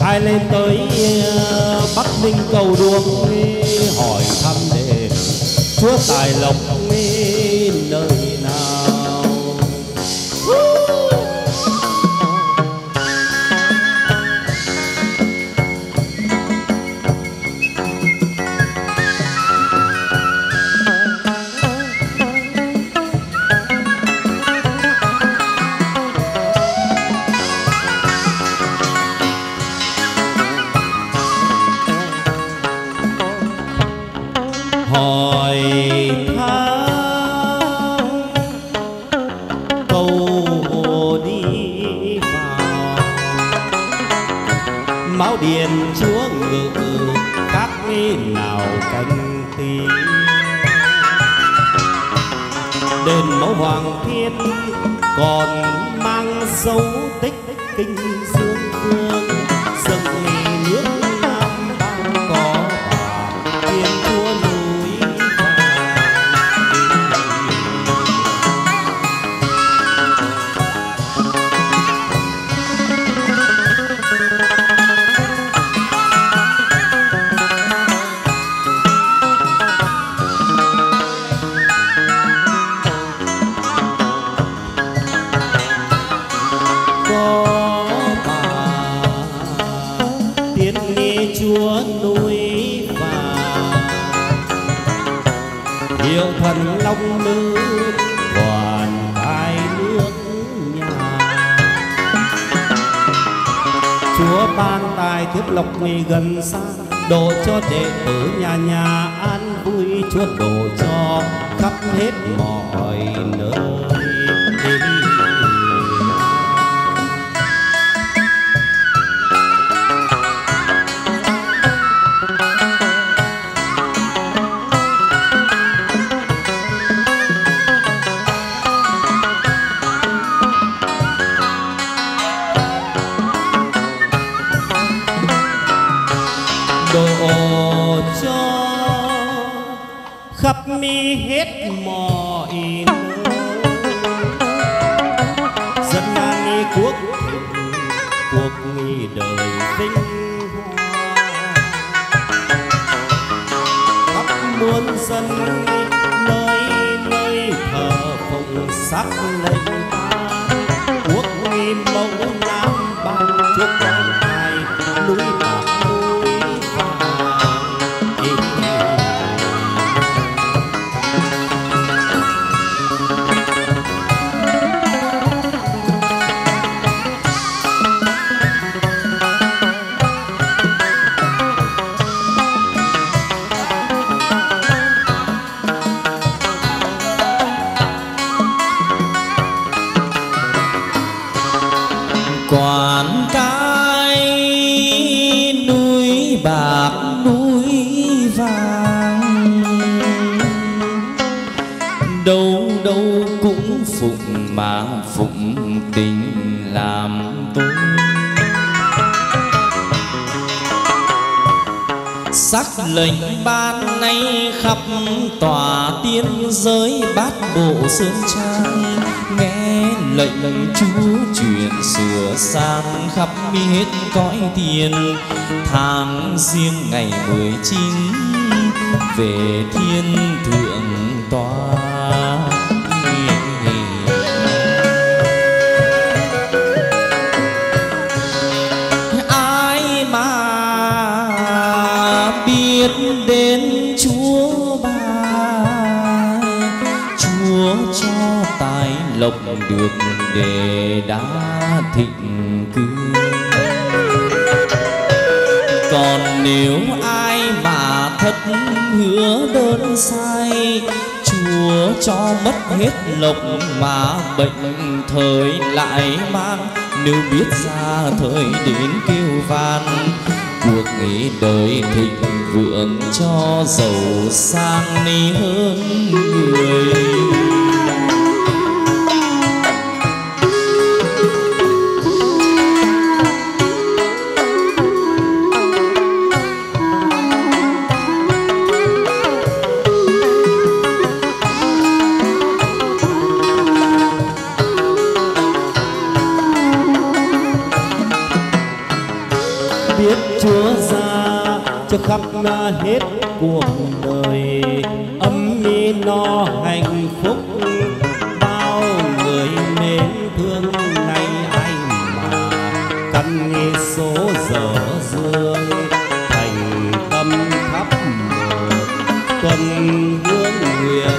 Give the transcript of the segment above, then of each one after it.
ai lên tới Bắc Ninh cầu đuông hỏi thăm để Chúa tài lộc nơi nào. Hỏi thăm câu hồ đi vào máu điền chúa ngự các nào canh tí đền mẫu hoàng thiên còn mang dấu tích kinh dương phương dâng nước Nam Bang có bà thiên chúa núi chúa núi vàng hiệu thần long nữ hoàn cai nước nhà chúa ban tài tiếp lộc nghề gần xa độ cho đệ tử nhà nhà an vui chúa độ cho khắp hết mọi nơi. Độ cho khắp mi hết mọi nơi dân an nghi quốc thịnh cuộc nghi đời vinh hoa khắp muôn dân nơi nơi thờ phụng sắc lệnh ta quốc nghi mẫu Nam Bang trước quan tài núi bạc Quản cái núi bạc núi vàng đâu đâu cũng phụng mà phụng tình làm tôi sắc lệnh ban nay khắp tòa tiên giới bát bộ sơn trang nghe lệnh chúa chuyển sửa sang khắp hết cõi tiền tháng riêng ngày 19 về thiên thượng tòa ai mà biết đến chúa bà chúa cho tài lộc được để đã thịnh cư còn nếu ai mà thất hứa đơn sai chúa cho mất hết lộc mà bệnh thời lại mang nếu biết ra thời đến kêu van cuộc nghĩ đời thịnh vượng cho giàu sang ni hơn người. biết Chúa ra cho khắp hết cuộc đời, ấm mi no hạnh phúc bao người mến thương. Nay ai mà căn nghe số dở dương, thành tâm thắp một tuần hương nguyện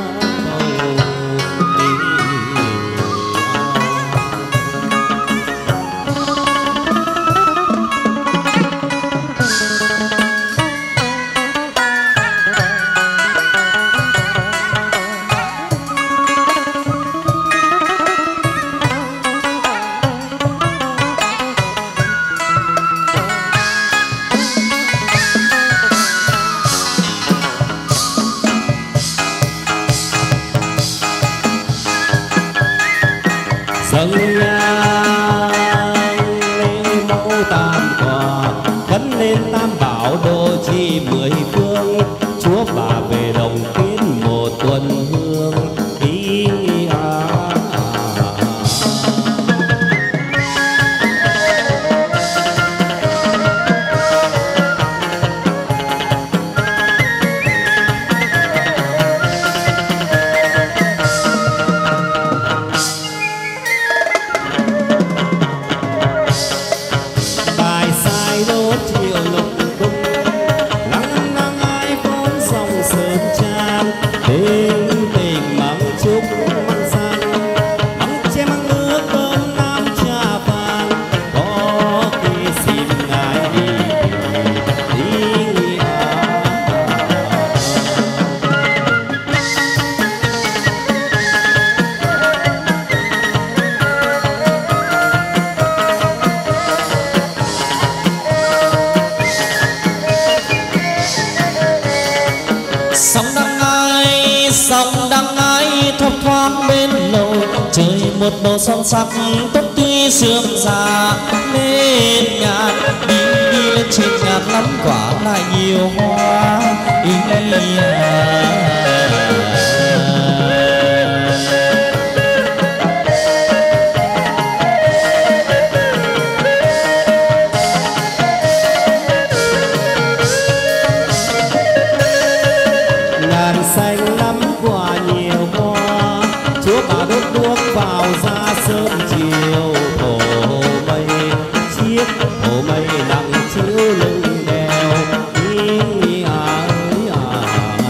dâng nhang lễ mẫu tam quả, khấn lên tam bảo độ trì mười phương. Chúa bà về đồng tiến một tuần hương ý nghĩa. Một màu son sắc tốt tươi sương già lên nhạt, đi đi lên trên ngàn lắm quả lại nhiều hoa ý. Ngàn xanh lắm quả nhiều hoa, Chúa bà đốt đuốc vào ra sớm chiều. Thổ mây chiếc thổ mây nặng chiếu lưng đèo ý ơi à.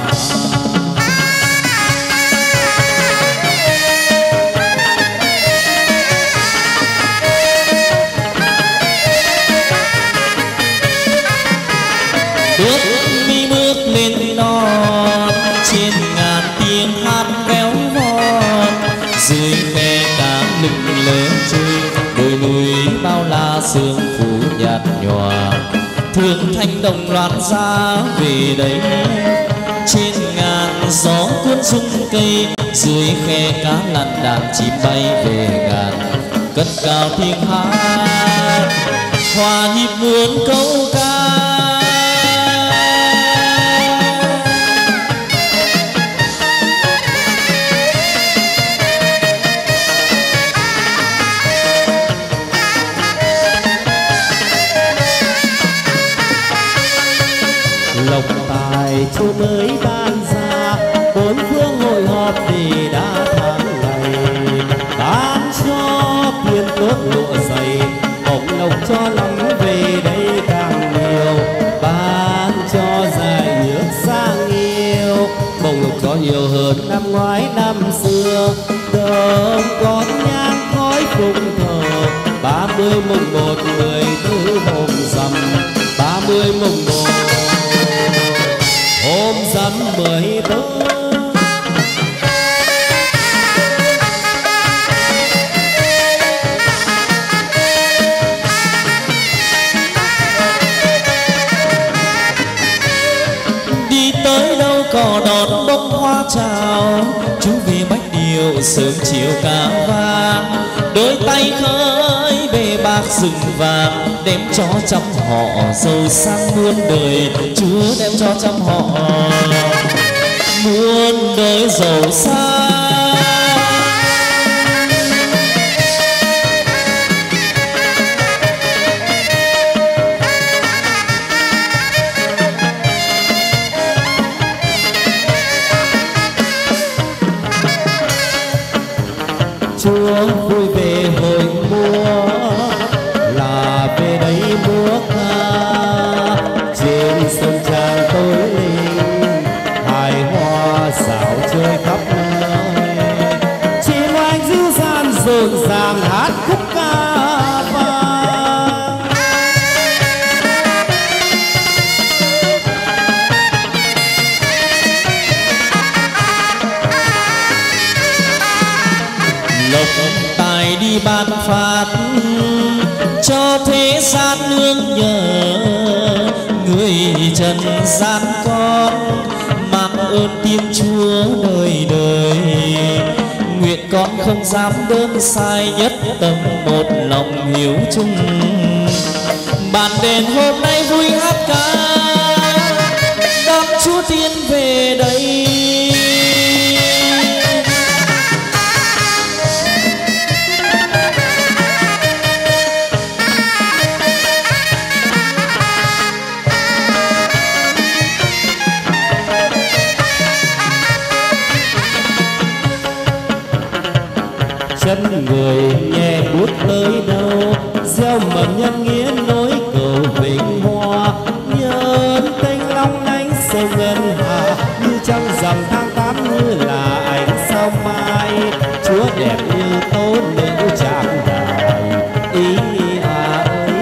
Bước mi bước lên non trên ngàn tiếng hát véo von, dưới khe cá lưng lớn trôi đồi núi bao la sương phủ nhạt nhòa. Thương thanh đồng loạt ra về đây, trên ngàn gió cuốn rung cây, dưới khe cá lăn đàn chim bay về ngàn cất cao tiếng hát hòa nhịp muôn câu ca. Lộc tài Chúa mới ban ra, bốn phương hội họp để đã tháng ngày. Ban cho tiền tốt lụa dày, bổng lộc cho lắm về đây càng nhiều. Ban cho dài nước sang yêu, bổng lộc cho nhiều hơn năm ngoái năm xưa. Đơm con nhang khói phụng thờ, 30 mùng 1 14 hôm rằm, 30 mùng 1 hôm rằm 14. Đi tới đâu cò đón bông hoa chào, chú về bách điệu sớm chiều cá vàng. Đôi tay khơi bề bạc rừng vàng, đem cho trăm họ giàu sang muôn đời. Chúa đem cho trăm họ muôn đời giàu sang. Chúa vui về hội múa là về đây múa ca trên sân trang tối linh hài hoa dạo chơi khắp nơi chim anh dịu dàng rộn ràng hát khúc ca vang. Lộc tài đi ban phát cho thế gian nương nhờ, người trần gian con mang ơn Thiên Chúa đời đời. Nguyện con không dám đơn sai, nhất tâm một lòng hiếu chung. Bàn đền hôm nay vui hát ca đón Chúa Tiên về đây. Chân người nhẹ buốt tới đâu, gieo mầm nhân nghĩa nối cầu vinh hoa. Nhân tinh long lánh sông ngân hà, như trăng rằm tháng 8 như là ánh sao mai. Chúa đẹp như tố nữ trạng đài, ý à ơi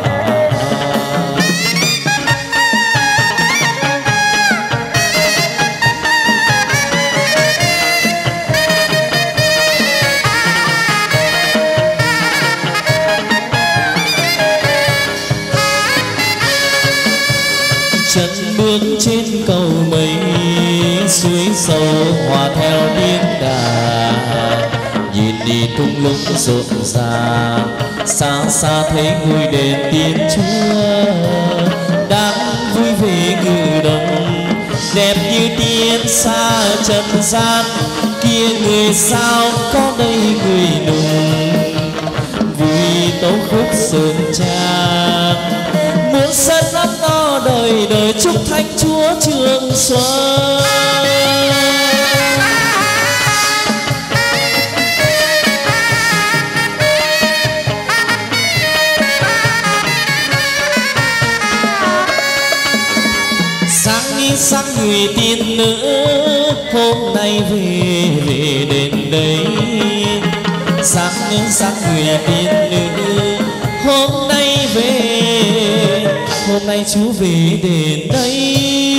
chân bước trên cầu mây, suối sâu hòa theo tiếng đàn. Nhìn đi thung lũng rộn ràng, xa xa thấy ngôi đền Thiên Chúa đang vui về ngự đồng. Đẹp như tiên xa trần gian, kia người sao có đây người nùng. Vui tấu khúc sơn trang, muôn sân ấm no đời đời, chúc Thánh Chúa trường xuân. Sáng người tiên nữ hôm nay về đến đây. Sáng người tiên nữ hôm nay về, hôm nay Chúa về đến đây.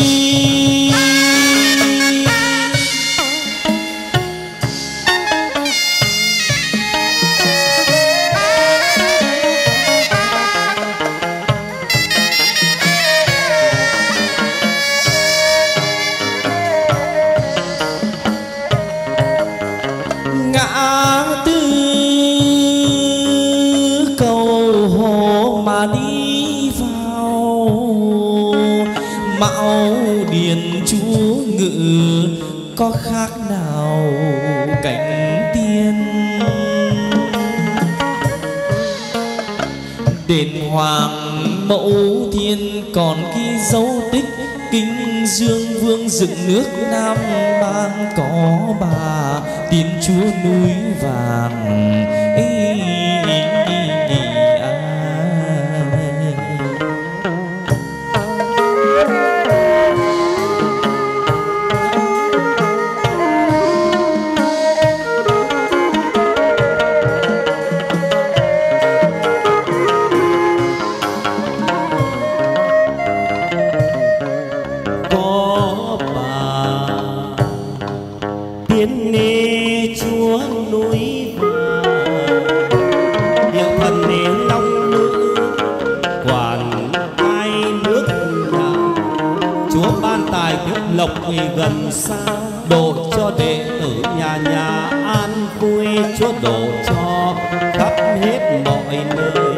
Ngã tư cầu hồ mà đi vào, mạo điền Chúa ngự có khác nào cảnh tiên. Đền Hoàng Mẫu Thiên còn ghi dấu tích, Kinh Dương Vương dựng nước Nam Ban có bà Thiên Chúa núi vàng. Tiên nê Chúa núi vàng, hiệu thần nê long nữ quản hai nước nhà. Chúa ban tài tiếp lộc vì gần xa, độ cho đệ tử nhà nhà an vui. Chúa độ cho khắp hết mọi nơi.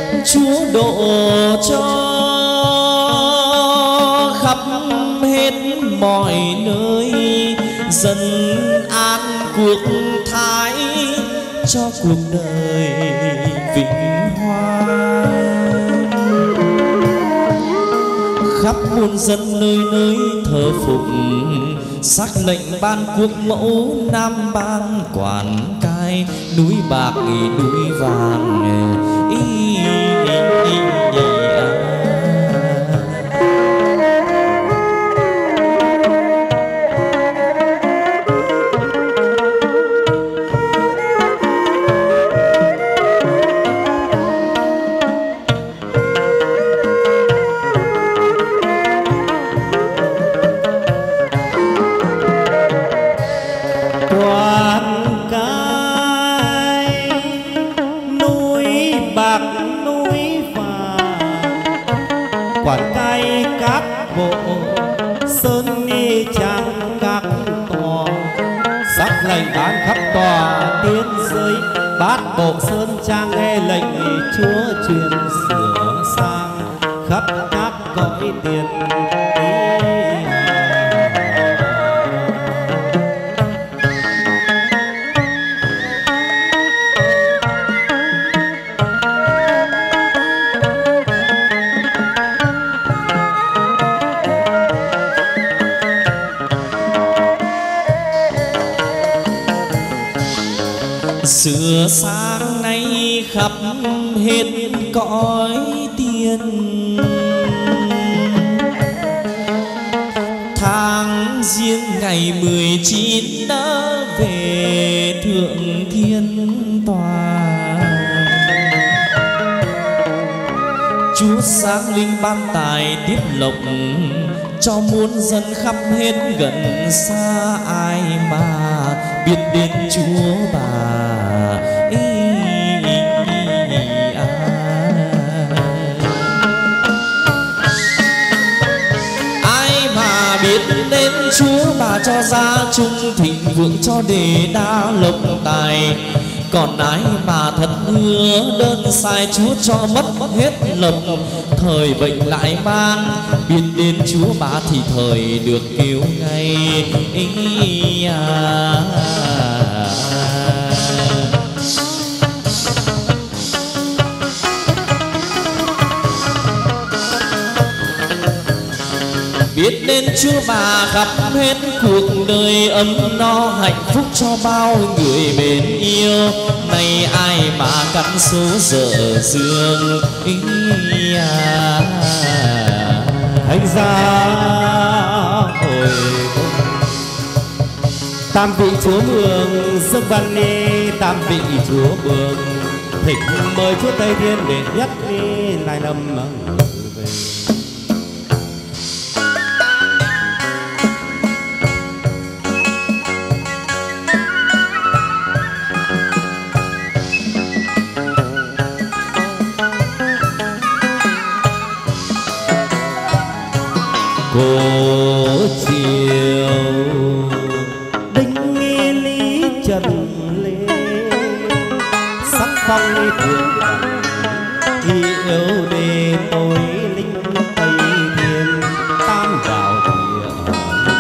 Chúa độ cho khắp hết mọi nơi, dần an cuộc thái cho cuộc đời vinh hoa. Khắp muôn dân nơi nơi thờ phụng, sắc lệnh ban quốc mẫu Nam Ban quản cai, núi bạc núi vàng bộ sơn trang nghe lệnh chúa truyền sửa sang khắp các cõi tiền. Sửa sang nay khắp hết cõi tiên, tháng riêng ngày 19 đã về thượng thiên tòa. Chúa sáng linh ban tài tiếp lộc cho muôn dân khắp hết gần xa, ai mà biết đến Chúa bà. Ai mà biết đến Chúa bà cho gia trung thịnh vượng, cho đề đa lộc tài. Còn ai mà thật hứa đơn sai, Chúa cho mất hết lộc, thời bệnh lại mang. Biết đến Chúa bà thì thời được kêu ngay. Biết đến Chúa bà khắp hết cuộc đời, ấm no hạnh phúc cho bao người bền yêu. Này ai mà cắn số dở dương thánh gia hồi tam vị Chúa Mường sức văn ni, tam vị Chúa Mường thỉnh mời Chúa Tây Thiên để nhất đi lại lâm về. Cổ chiều đinh nghi lý trần lê, sắc phong ly thường yêu đề tôi linh tây thiên, tam đạo địa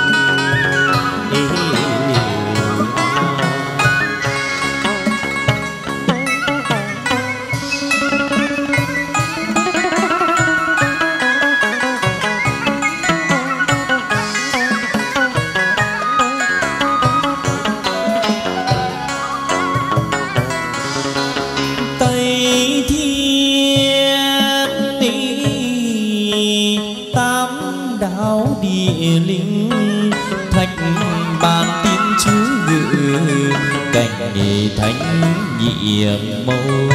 thánh nhiệm mâu.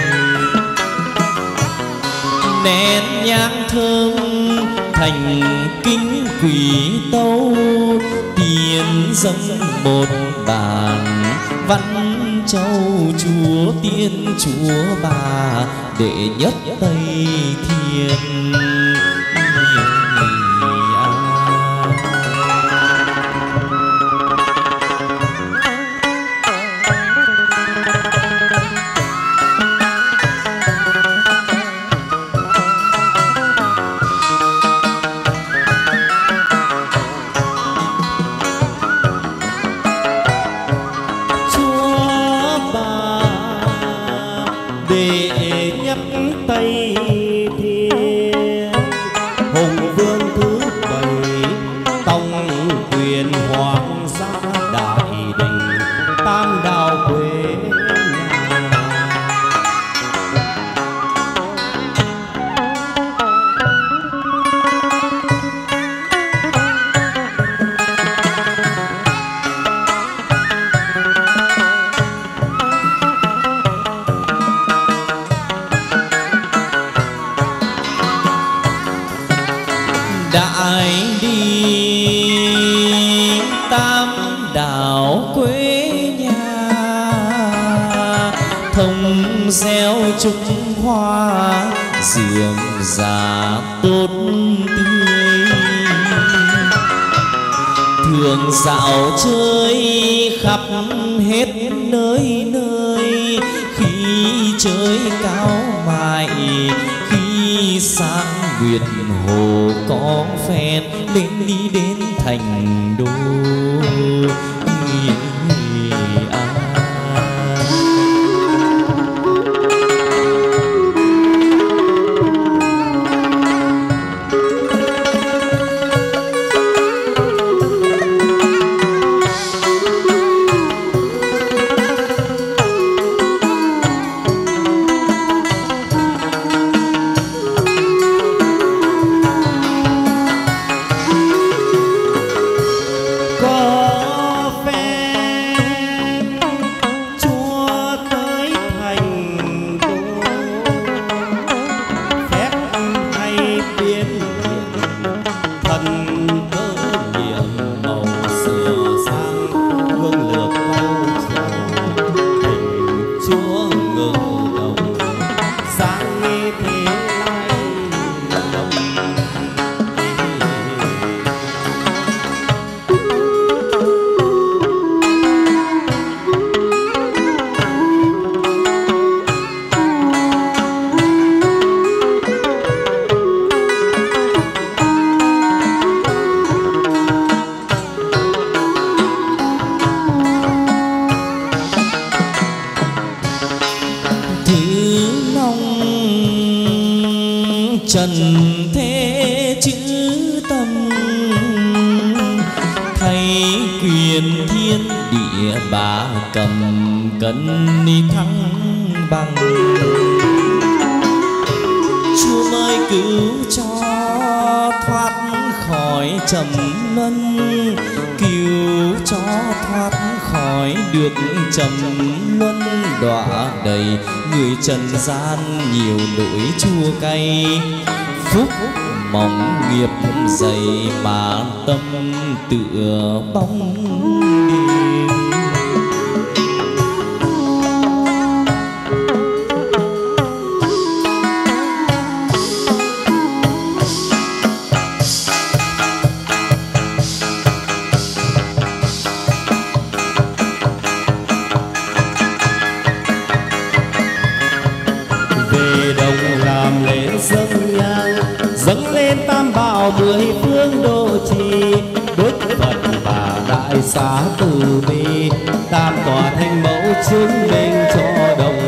Nén nhang thơm thành kính quỷ tâu, tiền dâng một bàn văn châu Chúa tiên Chúa bà đệ nhất Tây Thiên. không gieo trúng hoa rượm rà tốt tươi. Thường dạo chơi khắp hết nơi nơi, khi chơi cao mại khi sang nguyệt hồ có phen lên đi đến thành đô. Trần thế chữ tâm, thay quyền thiên địa bà cầm cân đi thăng bằng. Chúa ơi cứu cho thoát khỏi trầm luân, cứu cho thoát khỏi được trầm luân đọa đầy. Người trần gian nhiều nỗi chua cay, phúc mỏng nghiệp dày mà tâm tựa bóng đêm. Dâng lên tam bảo mười phương độ trì, Đức Phật và Đại Xá Từ Bi, tam tòa thanh mẫu chứng minh cho đồng.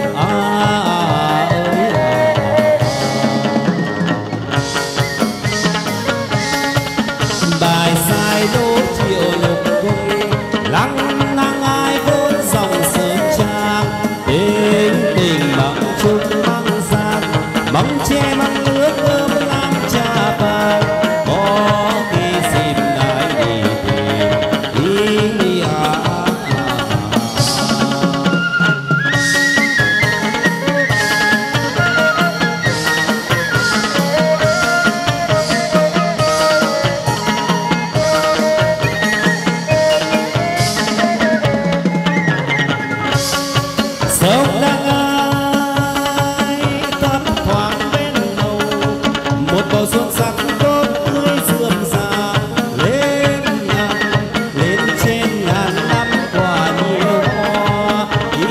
Bài sai đố triệu lục cung, lăng năng ai vốn dòng sơn trang. Đến tình bằng chung mang gian, mong che mang nước ươm làm cha vàng. Có khi dịp đại đi tìm ý sông đang ai thấp thoáng bên đầu, một bầu xuân sắc tốt tươi rượm rà. Lên trên ngàn năm quả nhiều hoa.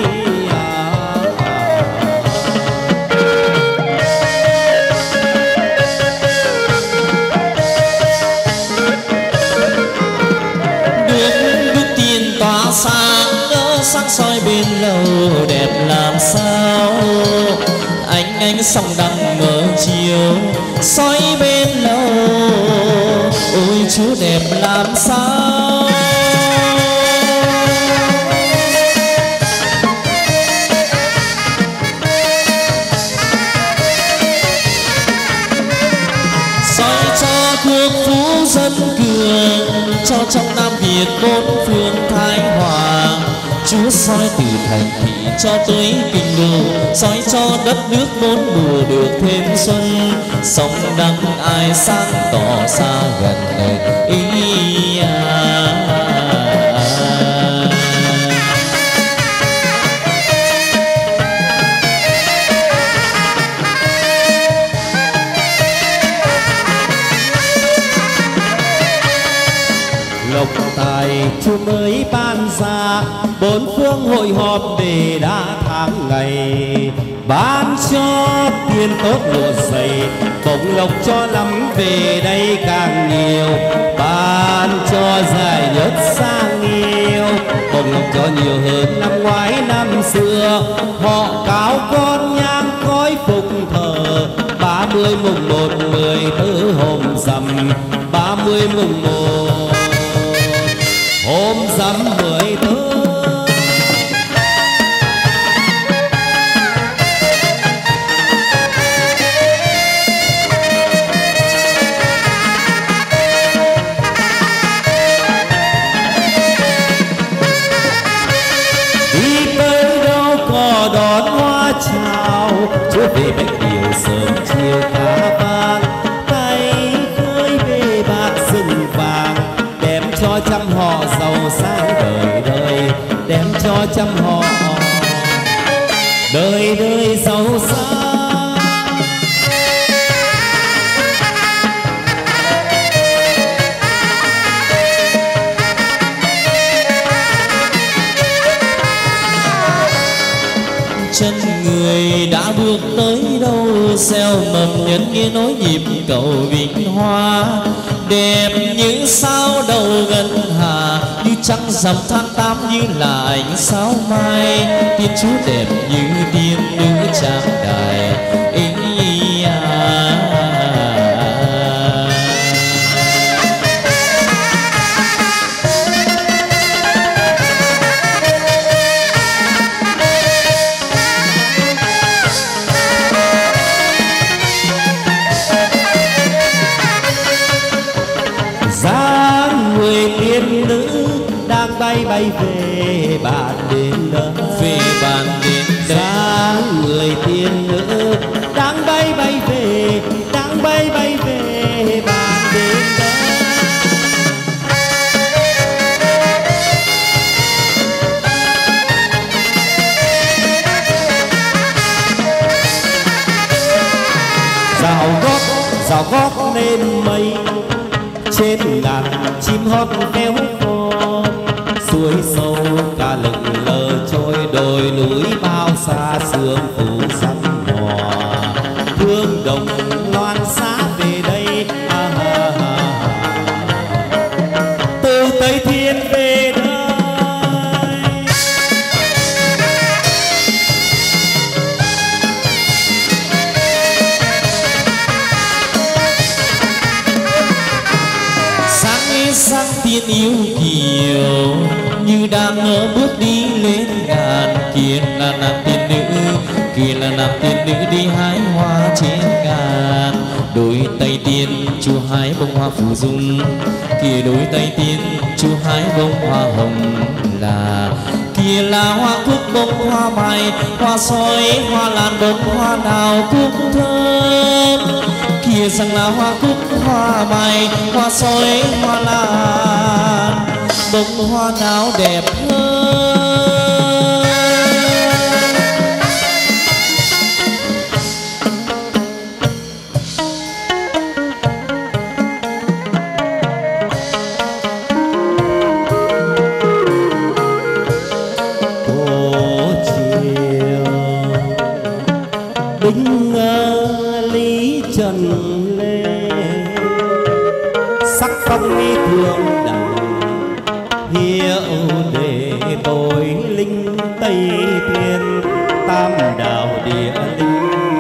Được đức tiền tỏa sáng soi bên lầu đẹp làm sao. Ánh sông đằng mở chiều soi bên lầu, ôi Chúa đẹp làm sao. Soi cho quốc phú dân cường, cho trong Nam Việt bốn phương thái hòa. Chúa soi từ thành thị cho tới kinh đô, soi cho đất nước bốn mùa được thêm xuân. Sông đăng ai sáng tỏ xa gần ý bốn phương hội họp để đã tháng ngày, ban cho tiền tốt lụa dày, bổng lộc cho lắm về đây càng nhiều, ban cho giải nhất sang nhiều, bổng lộc cho nhiều hơn năm ngoái năm xưa. Họ cáo con nhang khói phục thờ, 30 mùng 1 10 thứ hôm rằm, 30 mùng 1 hôm rằm 10 thứ. Chúa về bách điều sớm chiều cá vàng, tay khơi về bạc rừng vàng, đem cho trăm họ giàu sang đời đời, đem cho trăm họ đời đời giàu sang. Chân người đã bước tới đâu, gieo mầm nhân nghe nói nhịp cầu vinh hoa, đẹp như sao đầu ngân hà, như trăng rằm tháng 8 như là ánh sao mai. Tiên Chúa đẹp như tiên nữ trang đài. Bay bay về bàn đến đó, về bàn đến dáng người tiên nữ đang bay bay về, đang bay bay về bàn đến đó. Rào gót lên mây, trên ngàn chim hót véo von, suối sâu cả lững lờ trôi đồi núi bao xa sương phủ sắm mò, thương đồng loan xá về đây từ Tây Thiên về đây. Sáng tiên yêu kiều như đang bước đi lên ngàn, kia là nam tiên nữ, kia là nam tiên nữ đi hái hoa trên ngàn. Đôi tay tiên chú hái bông hoa phù dung, kia đôi tay tiên chú hái bông hoa hồng là, kia là hoa cúc bông hoa mai, hoa sói hoa lan bông hoa nào cũng thơm, kia rằng là hoa cúc hoa mai, hoa sói hoa lan bông hoa nào đẹp hơn. Cô chiều đinh lý trần lê, sắc phong nghi thường đẳng hiệu để tôi linh Tây Thiên tam đảo địa linh.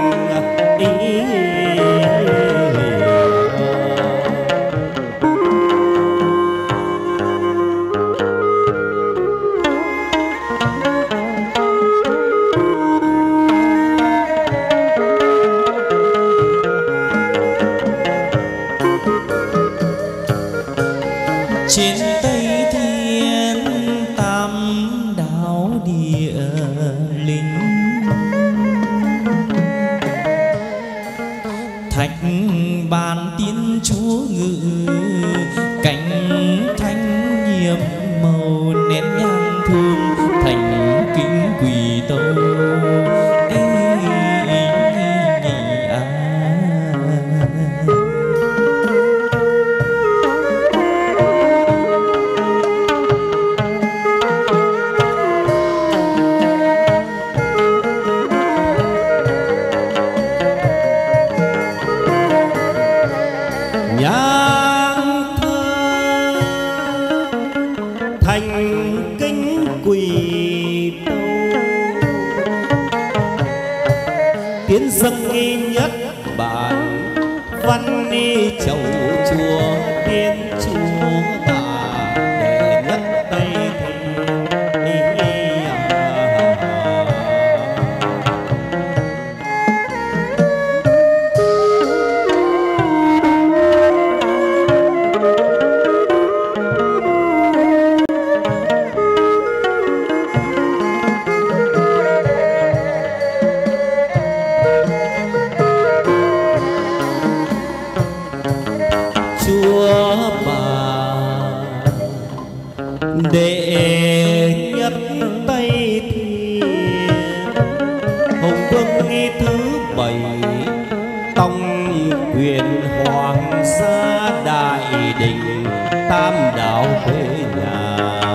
Trên Tây Thiên tam đảo địa linh, thạch bàn tiên chúa ngự, cánh thanh nhiệm màu nén nhang thương, thành kính quỳ tâu. tiến dâng nghi nhất bản văn ni chầu chùa tiên chúa bà đệ nhất tây đệ nhất tây thiên hùng vương nghi thứ 7 tông quyền hoàng gia đại đình tam đảo quê nhà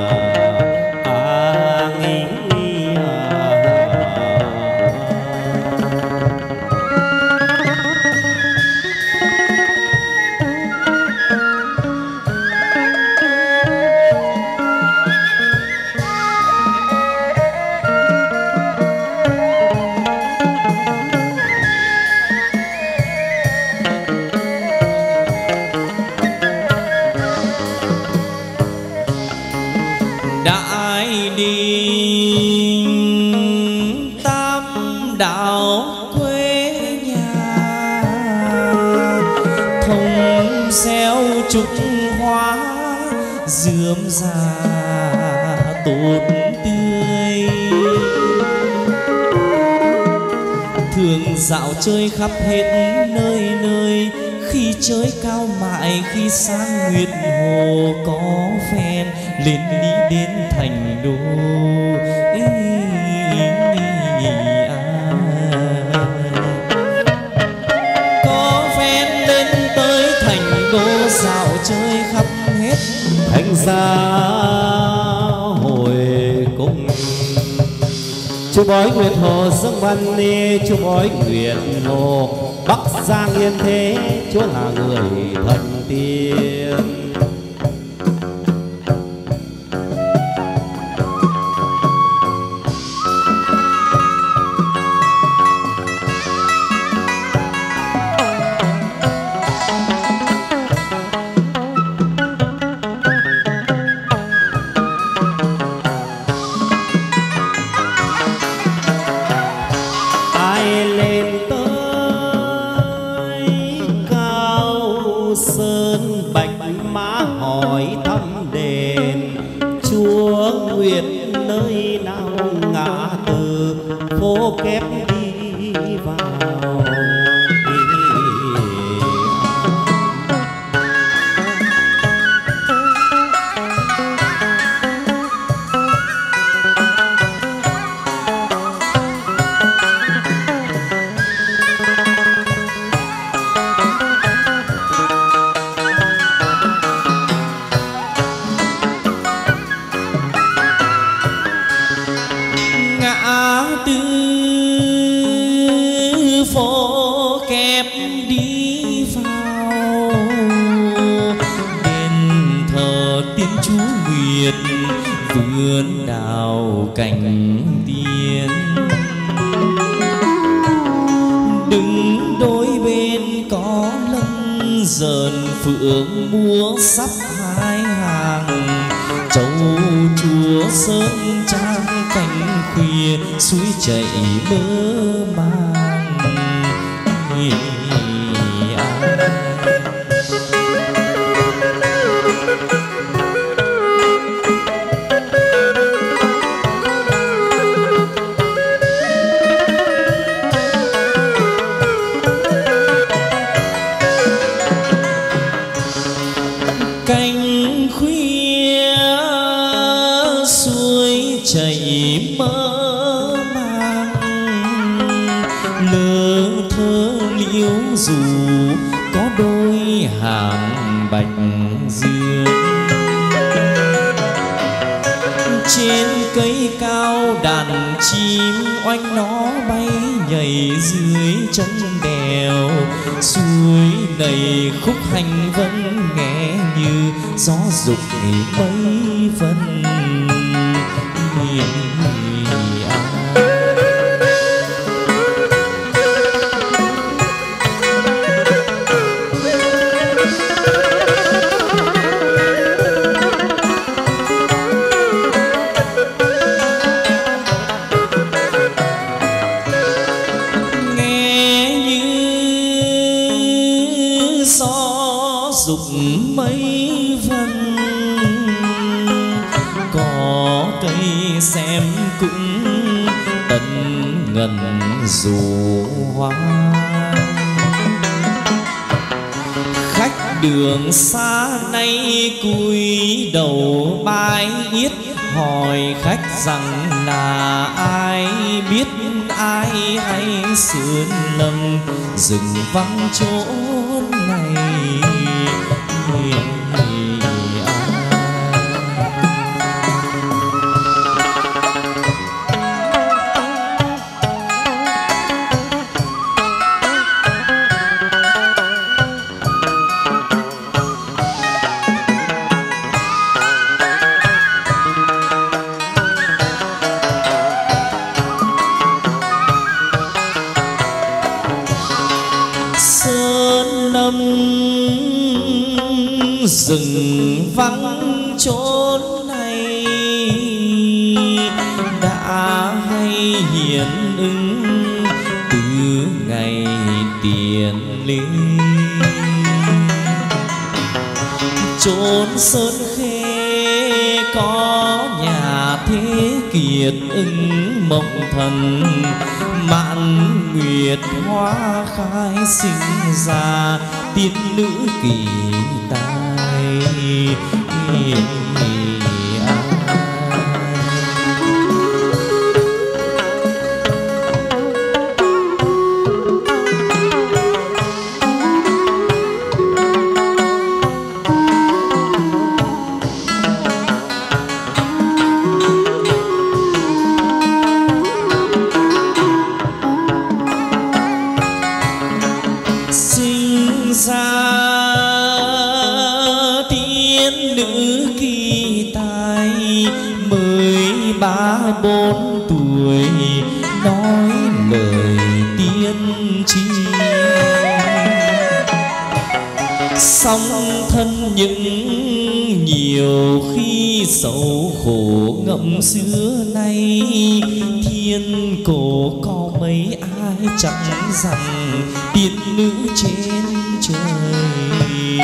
rườm rà tốt tươi thường dạo chơi khắp hết nơi nơi khi chơi cao mại khi sang nguyệt hồ có phen lên đi đến thành đô có phen lên tới thành đô dạo chơi khắp hết thành ra hồi cung chú bói nguyệt hồ dâng văn ni chú bói nguyệt hồ bắc giang yên thế chúa là người thần tiên sơn bạch mã hỏi thăm đền chúa nguyệt nơi nào ngã từ phố kép đi vào phố kép đi vào đền thờ tiên chúa nguyệt vườn đào cành tiên đứng đôi bên có lân dờn phượng múa sắp hai hàng châu chúa sơn trang cánh khuya suối chảy mơ màng cánh khuya suối chảy mơ màng lơ thơ liễu dù có đôi hàng bạch dương trên cây cao đàn chim oanh nó bay nhảy dưới chân đèo suối đầy khúc hành vân nghe như gió dục mấy phân xem cũng tận ngần dù hoa. Khách đường xa nay cúi đầu bái yết, hỏi khách rằng là ai, biết ai hay sườn lầm rừng vắng chốn này. Rừng vắng chốn này đã hay hiện ứng từ ngày tiền linh. Chốn sơn khê có nhà thế kiệt ứng mộng thần, mạn nguyệt hoa khai sinh ra tiên nữ kỳ tài. Sinh ra tiên nữ kỳ tài 13-14 tuổi, nói lời tiên tri. Song thân những nhiều khi sầu khổ ngậm xưa nay, thiên cổ có mấy ai chẳng rằng tiên nữ trên trời.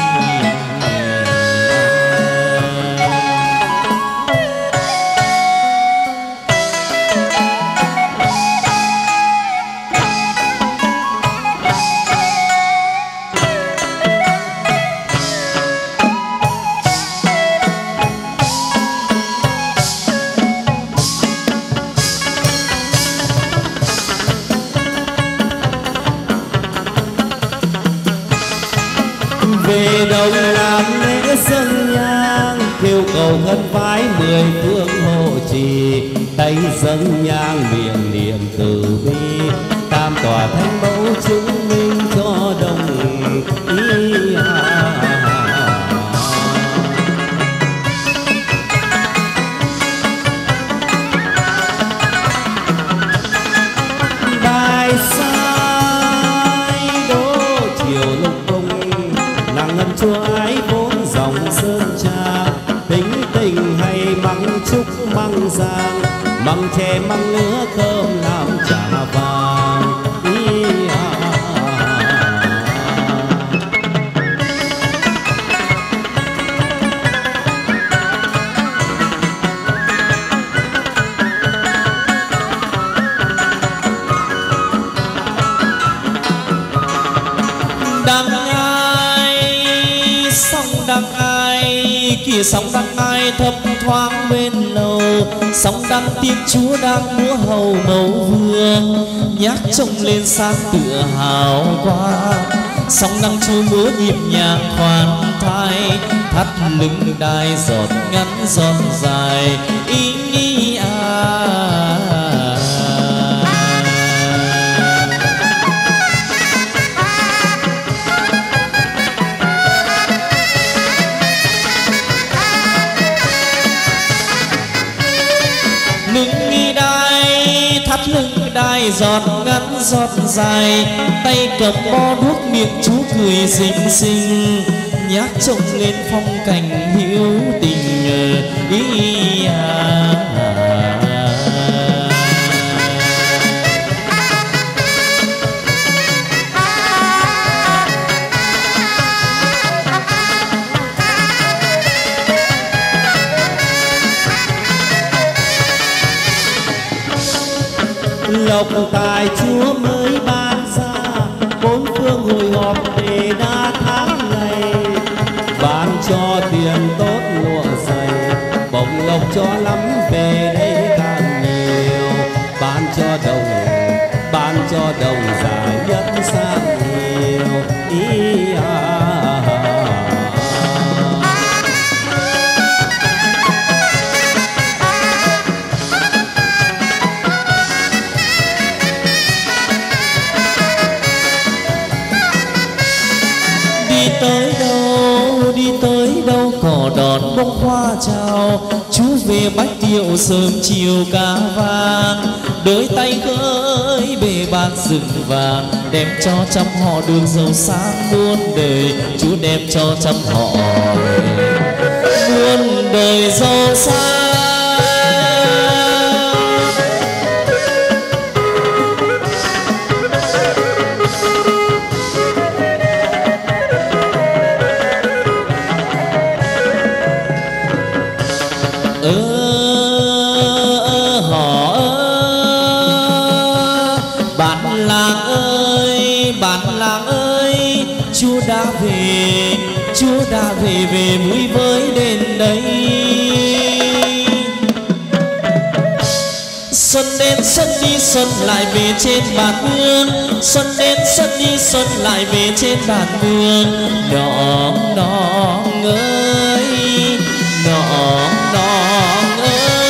Về đồng làm lễ dâng nhang, kêu cầu thân phái 10 phương hộ trì, tay dâng nhang miệng niệm từ bi, tam tòa thánh mẫu chứng minh cho đồng ý. Bài sai đỗ chiều lục ngân chúa ái bốn dòng sơn trà, tính tình hay măng trúc măng giang, măng tre măng lứa cơm làm trà vàng. Đăng ai kia sóng đăng ai thấp thoáng bên lầu, sóng đăng tiên chúa đang múa hầu mẫu vương, nhạc trông lên sáng tự hào quang. Sóng đăng chúa múa nhịp nhàng khoan thai, thắt lưng đai giọt ngắn giọt dài ý thắt lưng đai giọt ngắn giọt dài, tay cầm bo đuốc miệng chú cười xinh xinh, nhạc trông lên phong cảnh hiếu tình ý lộc tài Chúa mới ban ra, bốn phương hội họp để đa tháng ngày. Ban cho tiền tốt lụa dày, bổng lộc cho lắm về đây càng nhiều. Ban cho đồng giả nhất sang nhiều. Ý đi tới đâu cỏ đón bông hoa chào. Chú về bách tiệu sớm chiều cá vàng, đôi tay gới bề bạc rừng vàng, đem cho trăm họ đường giàu sang muôn đời. Chú đem cho trăm họ muôn đời giàu sang. Chúa đã về vui với đền đây. Xuân đến xuân đi xuân lại về trên bàn hương, xuân đến xuân đi xuân lại về trên bàn hương. Nòng nòng ơi, nòng nòng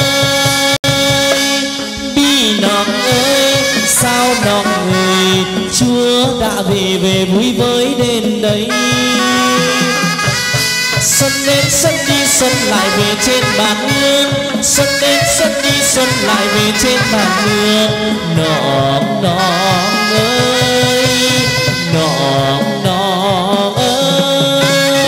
ơi, bi nòng ơi, sao nòng ơi. Chúa đã về vui với đền đây. Xuân đến xuân đi xuân lại về trên bàn hương, xuân đến xuân đi xuân lại về trên bàn hương. Nòng nòng ơi, nòng nòng ơi.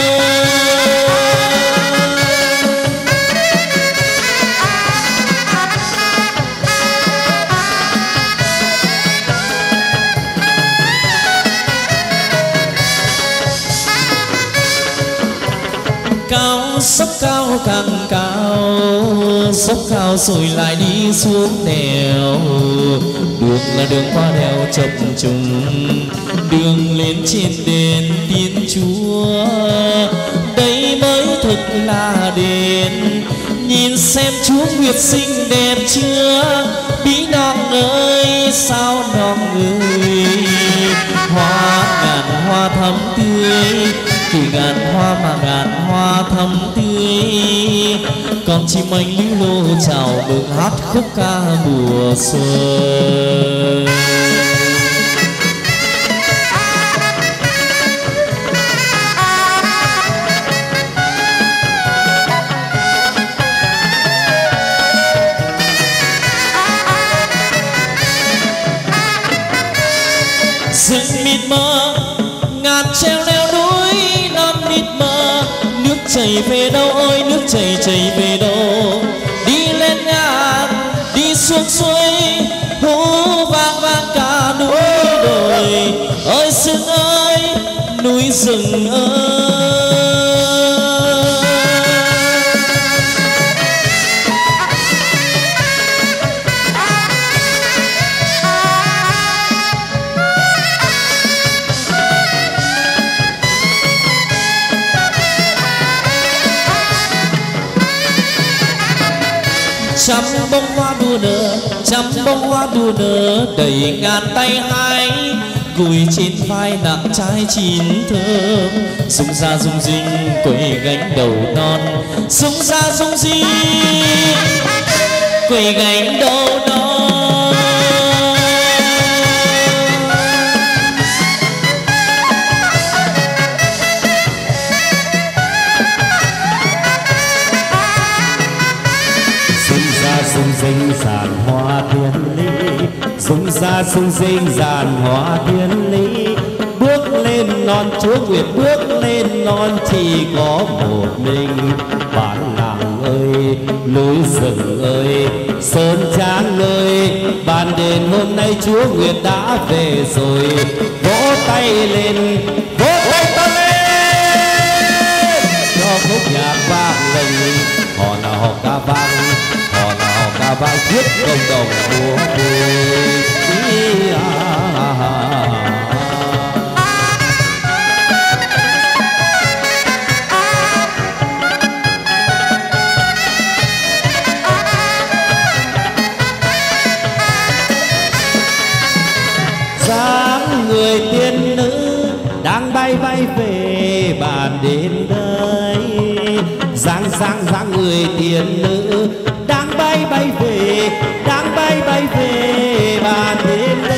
Sốc cao càng cao, sốc cao rồi lại đi xuống đèo. Đường là đường qua đèo chập trùng, đường lên trên đền Thiên Chúa. Đây mới thực là đền, nhìn xem Chúa Nguyệt xinh đẹp chưa. Bí non ơi, sao non ơi, hoa ngàn hoa thắm tươi, thì ngàn hoa mà ngàn hoa thắm tươi. Con chim anh líu lô chào mừng hát khúc ca mùa xuân. Rừng mịt mờ ngàn treo leo núi non mịt mờ, nước chảy về đâu ơi nước chảy về đâu. Đi lên ngàn đi xuống suối, hú vang vang cả núi đồi. Ơi rừng ơi núi rừng ơi. Trăm bông hoa đua nở, trăm bông hoa đua nở, đầy ngàn tay hái. Gùi trên vai nặng trái chín thơm, rung ra rung rinh quẩy gánh đầu non. Rung ra rung rinh quẩy gánh đầu non. Sung rinh giàn hoa thiên lý, sung ra sung rinh giàn hoa thiên lý. Bước lên non Chúa Nguyệt, bước lên non chỉ có một mình. Bản làng ơi, núi rừng ơi, sơn trang ơi, bàn đền hôm nay Chúa Nguyệt đã về rồi. Vỗ tay lên, vỗ tay lên, cho khúc nhạc vang lên. Họ nào họ ca vang, họ nào họ ca vang thiết cộng đồng mùa vui. người tiên nữ đang bay bay về bàn đến đây. Dáng người tiên nữ đang bay bay về, đang bay bay về bàn đến đây.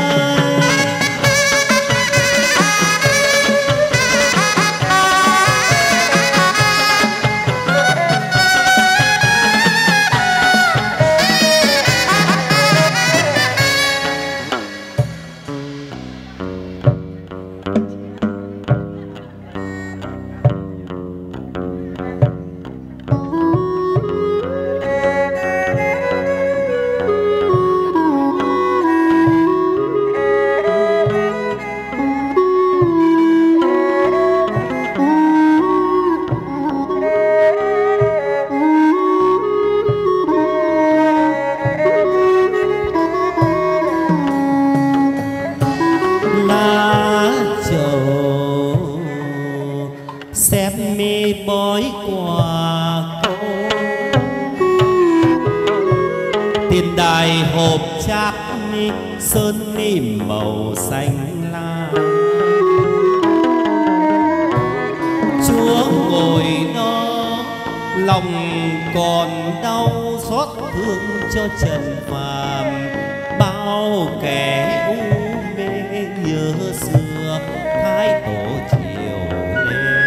Bói qua tiền đài hộp chát sơn màu xanh lam. Chúa ngồi đó lòng còn đau xót thương cho trần phàm. Bao kẻ u mê nhớ xưa thái tổ chiều lên.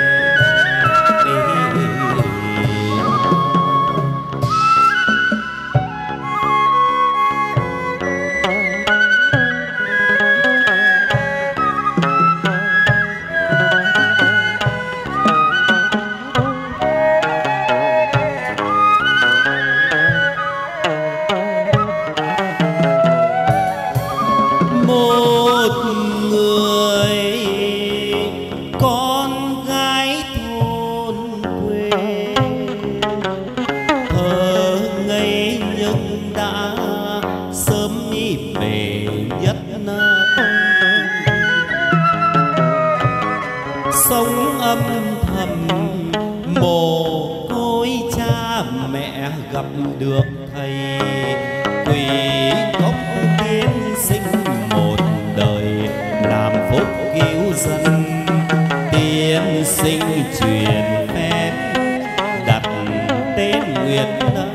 Sống âm thầm mồ côi cha mẹ gặp được thầy. Quỷ gốc tiên sinh một đời làm phúc cứu dân. Tiên sinh truyền phép đặt tên Nguyệt La.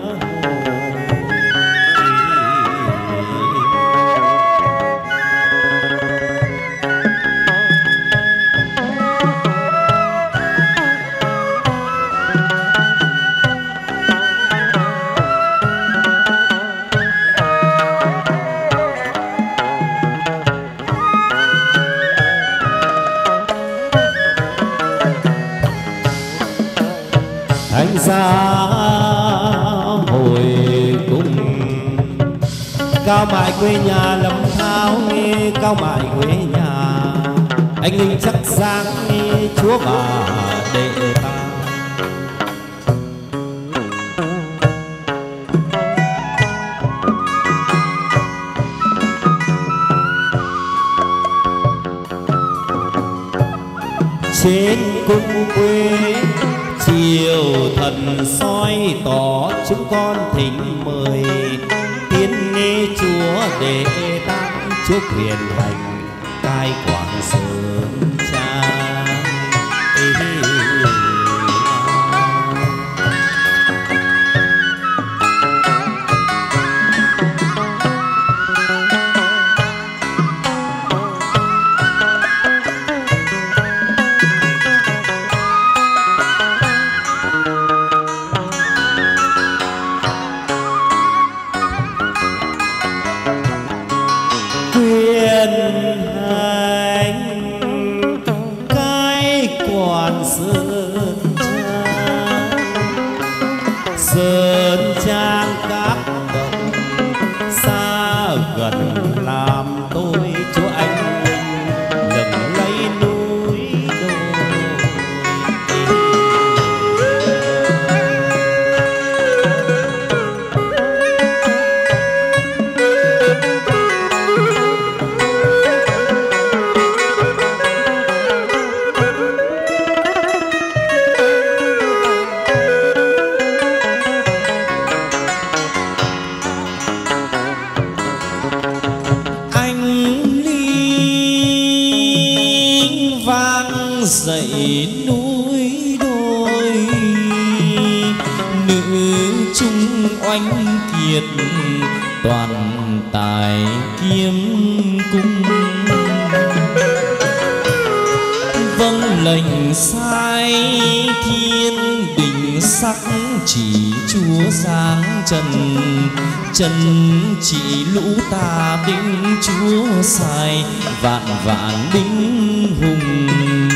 Thánh giá hồi cung cao mại quê nhà Lâm Thao, cao mại quê nhà anh linh chắc giang chúa bà đệ ta. Trên cung quê chiều thần soi tỏ chúng con thỉnh mời. Tiên nghe chúa đệ tam chúa quyền hành cai quản sớm cha. Quyền hành dậy núi đồi, nữ trung oanh kiệt toàn tài kiếm cung. Vâng lệnh sai thiên đình sắc, chỉ chúa giáng trần, trần chỉ lũ ta binh chúa sai, vạn vạn binh hùng.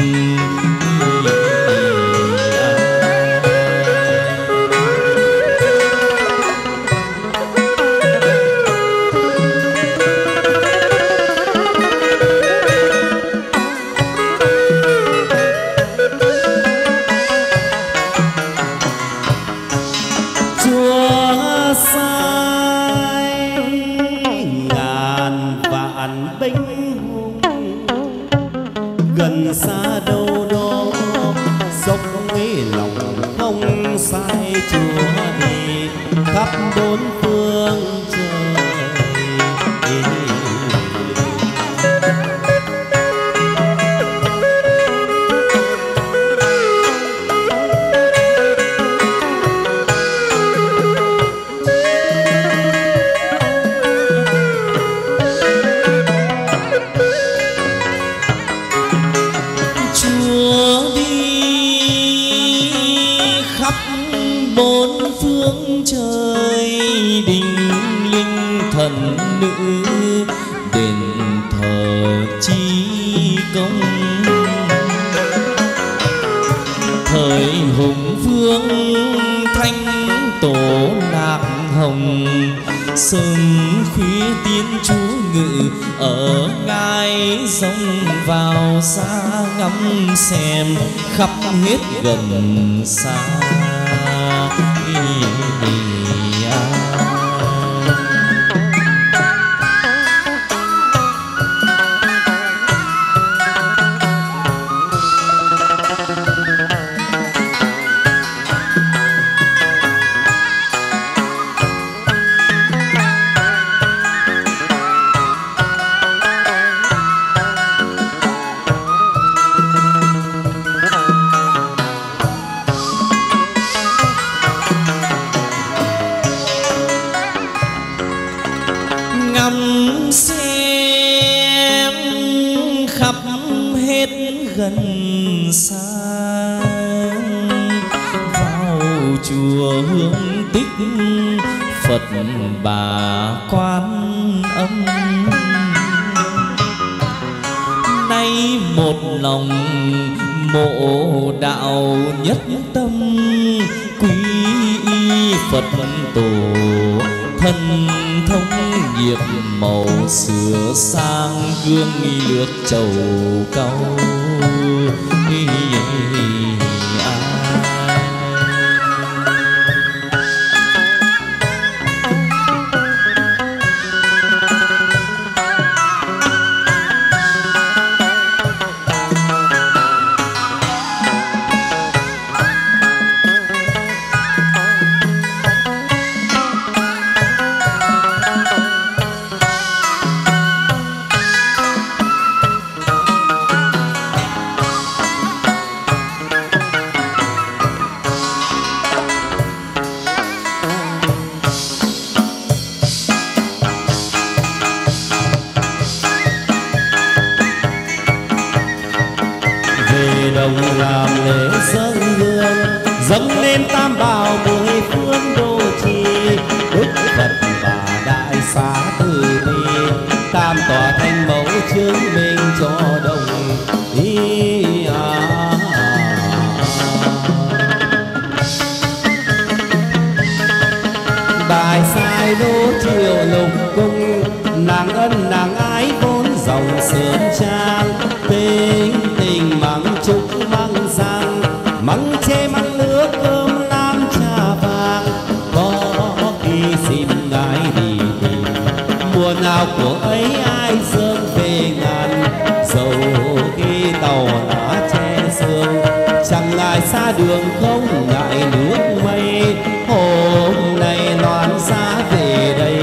Xa đâu đó dốc cái lòng không sai, chúa đi khắp bốn phương trời. Sớm khuya tiên chúa ngự ở ngai rông vào xa, ngắm xem khắp hết gần xa. gần xa vào chùa Hương Tích Phật Bà Quan Âm. Nay một lòng mộ đạo nhất tâm, quý y Phật tổ thân thông nghiệp màu sửa sang gương nghi lược chầu câu. Làm lễ dâng hương dâng lên tam bảo mười phương đô trì, Đức Phật và Đại Xá Từ Bi tam tòa thanh mẫu chứng minh cho đồng ý. Bài sai đô triều lục cung, nàng ân nàng ái vốn dòng sớm trang, tình tình mắng chúc mắng răng, mắng chê mắng nước cơm nam trà vàng. Có khi xin ngài đi tìm, mùa nào của ấy ai dâng về ngàn, dầu khi tàu đã che sương, chẳng ngại xa đường không ngại nước mây, hôm nay loan xa về đây.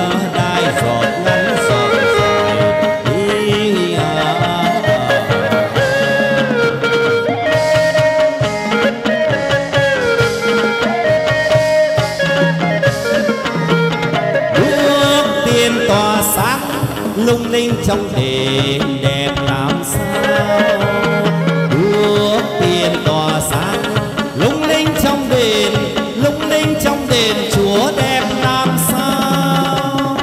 đai giọt ngắn giọt dài bước tiên tỏa sáng lung linh trong đền đẹp làm sao. Bước tiên tỏa sáng lung linh trong đền, lung linh trong đền Chúa đẹp làm sao.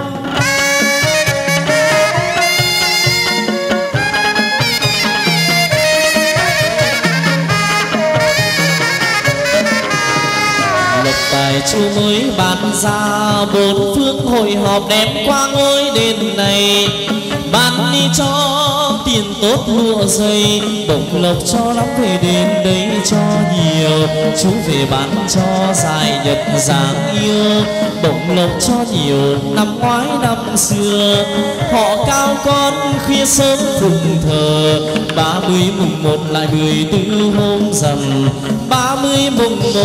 lộc tài Chúa mới ban ra, bốn phương hội họp đem qua ngôi đền này. Ban đi cho tiền tốt lụa dày, bổng lộc cho lắm về đến đây cho nhiều. Chú về bán cho dài nhật dáng yêu, bổng lộc cho nhiều năm ngoái năm xưa. Họ cao con khuya sớm phụng thờ, 30 mùng 1 lại 14 hôm rằm. 30 mùng 1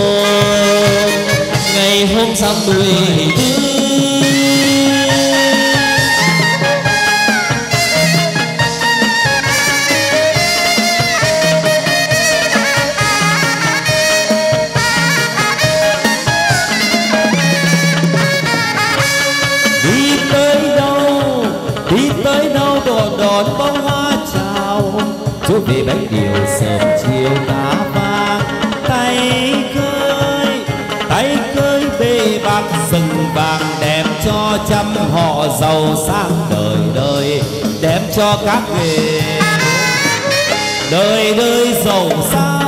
ngày hôm rằm 14. Đón bông hoa chào Chúa về bánh điều sớm chiều cá vàng. Tay cơi bê bạc sừng vàng, đem cho trăm họ giàu sang đời đời, đem cho các nghề đời đời giàu sang.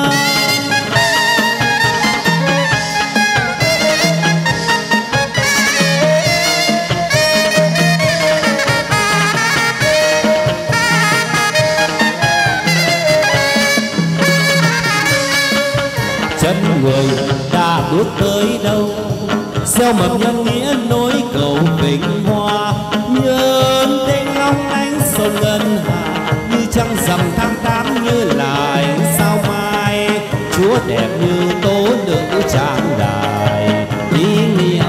Chân người đã bước tới đâu, gieo mầm nhân nghĩa nối cầu vinh hoa. Nhớ tên long lanh sông ngân hà, như trăng rằm tháng 8 như là ánh sao mai. Chúa đẹp như tố nữ trang đài ý nghĩa.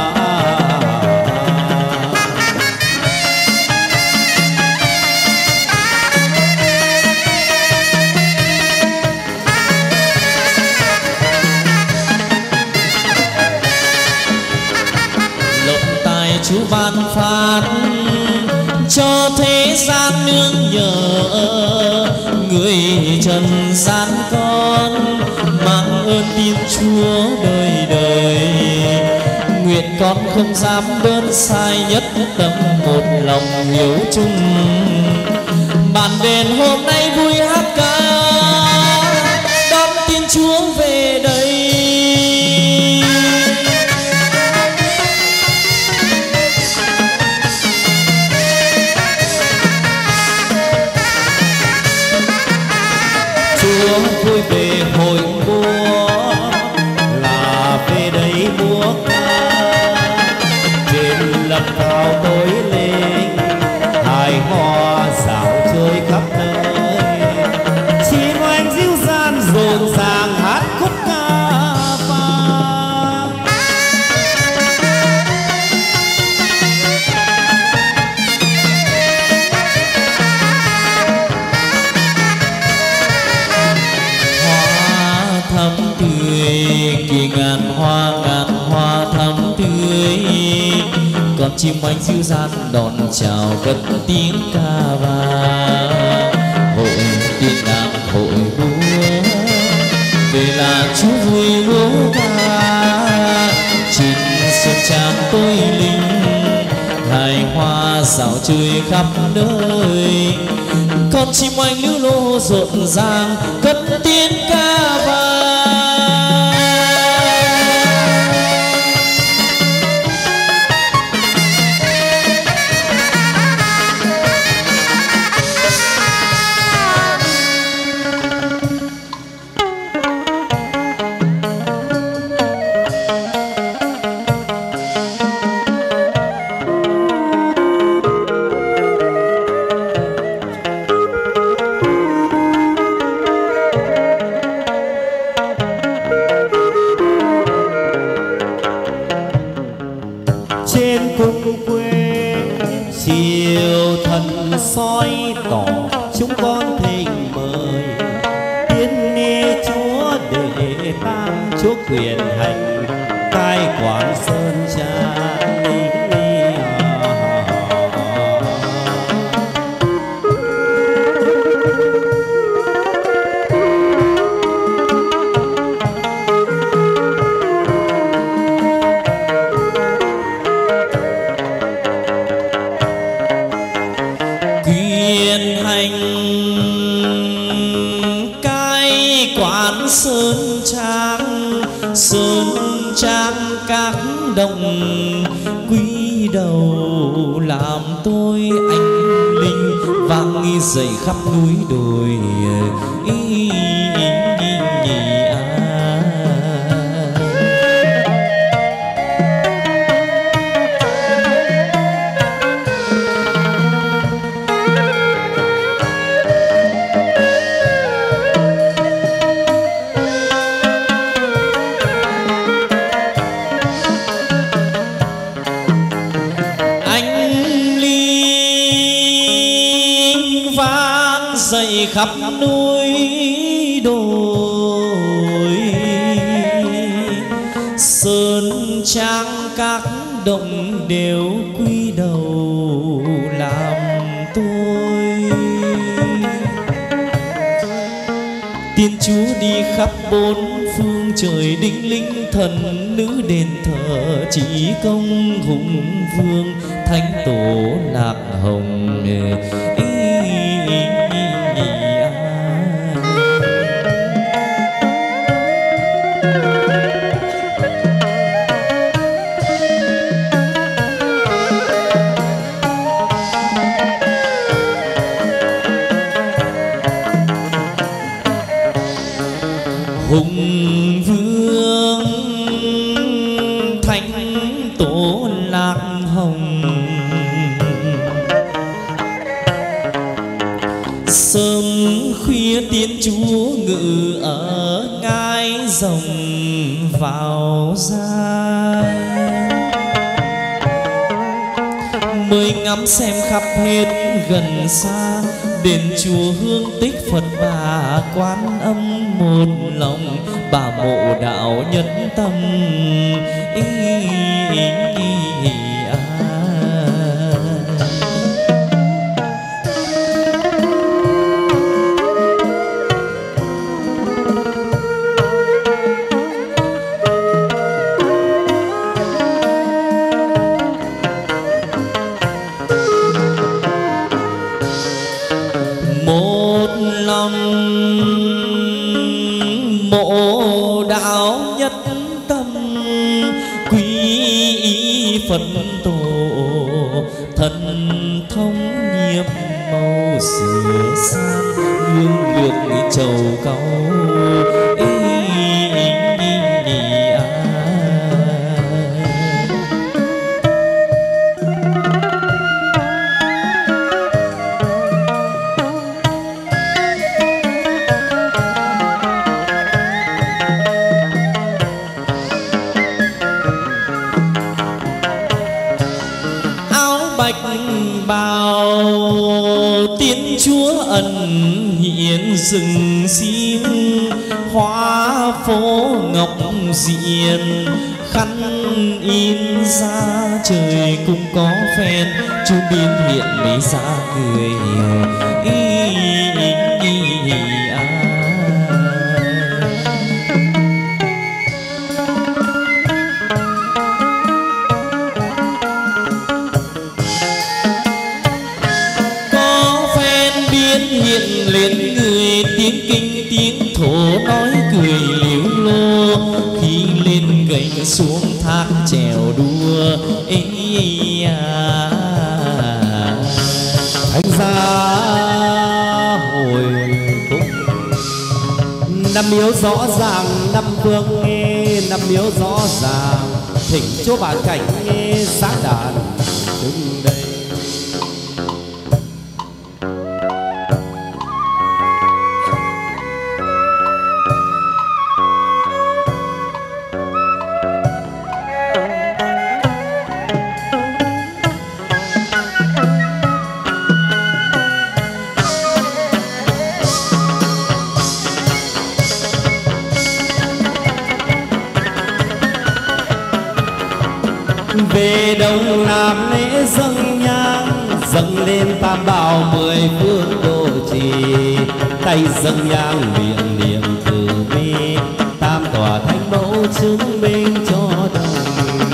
Chúa ban phát cho thế gian nương nhờ, người trần gian con mang ơn tin Chúa đời đời. Nguyện con không dám đơn sai, nhất tâm một lòng hiếu chung. Bàn đền hôm nay vui hát ca, đón tin Chúa về đây. Vui về hội múa là về đây múa ca, trên lập cao tối lên hài hoa dạo chơi khắp nơi. Chim oanh dịu dàng rộn ràng hát khúc ca vang. Thắm tươi kỳ ngàn hoa thắm tươi, con chim oanh dịu dàng đón chào cất tiếng ca vang. Hội tiên đàng hội múa về là Chúa vui múa ca, trên sơn trang tôi linh hài hoa dạo chơi khắp nơi. Con chim oanh lưu lô rộn ràng cất tiếng ca vang. quê. Chiều thần soi tỏ chúng con thỉnh mời, tiến nghe Chúa để tam chúa quyền hành, cai quản sơn cha. Sơn trang các đồng quý đầu, làm tôi anh linh vang nghi dậy khắp núi đồi. Dậy khắp núi đồi, sơn trang các động đều quy đầu làm tôi. Tiên Chúa đi khắp bốn phương trời, đinh linh thần nữ đền thờ, chỉ công hùng vương thánh tổ lạc hồng. Hùng vương thánh tổ lạc hồng, sớm khuya Tiên Chúa ngự ở ngai rồng vào giai. Mời ngắm xem khắp hết gần xa, đền chùa hương tích Phật Bà Quan Âm một lòng, bà mộ đạo nhất tâm. Một lòng mộ đạo nhất tâm, quy y Phật tổ thần thông nhiệm màu sửa sang, hương ngược trầu cau. Bào Tiên Chúa ẩn hiện rừng sim, hoa phố ngọc diện khăn in ra trời cũng có phen, chú biến hiện lấy ra người. Hiện lên người tiếng kinh tiếng thổ, nói cười liễu lô khi lên gành xuống thác chèo đua. Thánh gia hồi cung, năm miếu rõ ràng năm phương nghe, năm miếu rõ ràng thỉnh Chúa Bà Cảnh nghe sáng đàn đứng đây. về đông làm lễ dâng nhang, dâng lên tam bảo 10 phương độ trì. Tay dâng nhang miệng niệm từ bi, tam tòa thánh mẫu chứng minh cho đời.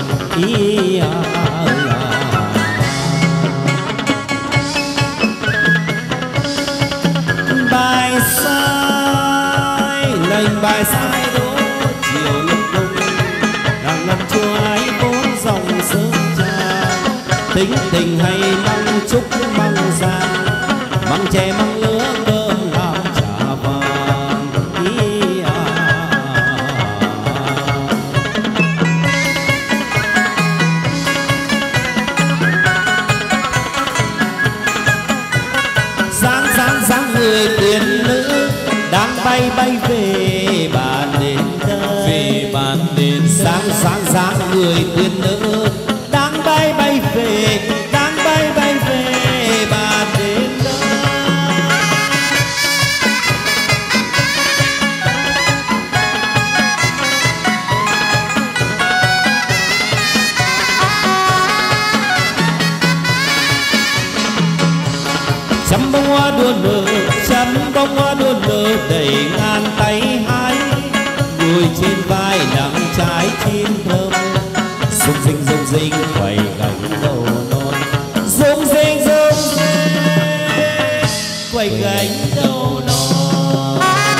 Bài sai lệnh bài sai đỗ chiều lập công, hàng năm chùa ấy bốn dòng sơn trà. Tính tình hay măng trúc măng giang, măng chè măng lứa cơm làm trà vàng. Dáng người tiền nữ đang bay bay về bàn đến đây. Về bàn đến Dáng người tiền nữ đang bay bay về, đang bay bay về bàn đến đây. Trăm bông hoa đua nở, trăm bông hoa đua nở đầy ngàn tay hái. Người trên vai nặng trái chín thơm, rung rinh quay gánh đầu non. Rung rinh quay gánh đầu non.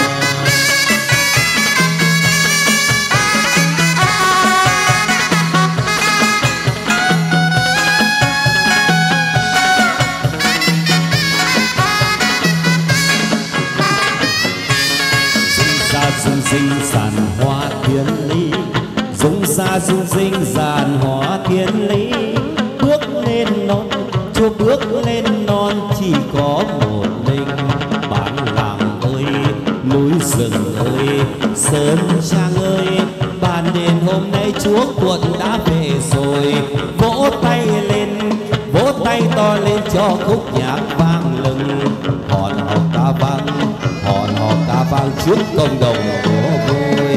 Rung rinh giàn hoa thiên lý, rung ra rung rinh giàn hoa thiên lý. Bước lên non, chúa bước lên non, chỉ có một mình. Bản làng ơi, núi rừng ơi, sơn trang ơi, bàn đền hôm nay chúa quận đã về rồi. Vỗ tay to lên cho khúc nhạc vang lừng. Hòn hò ca vang trước công đồng của vui.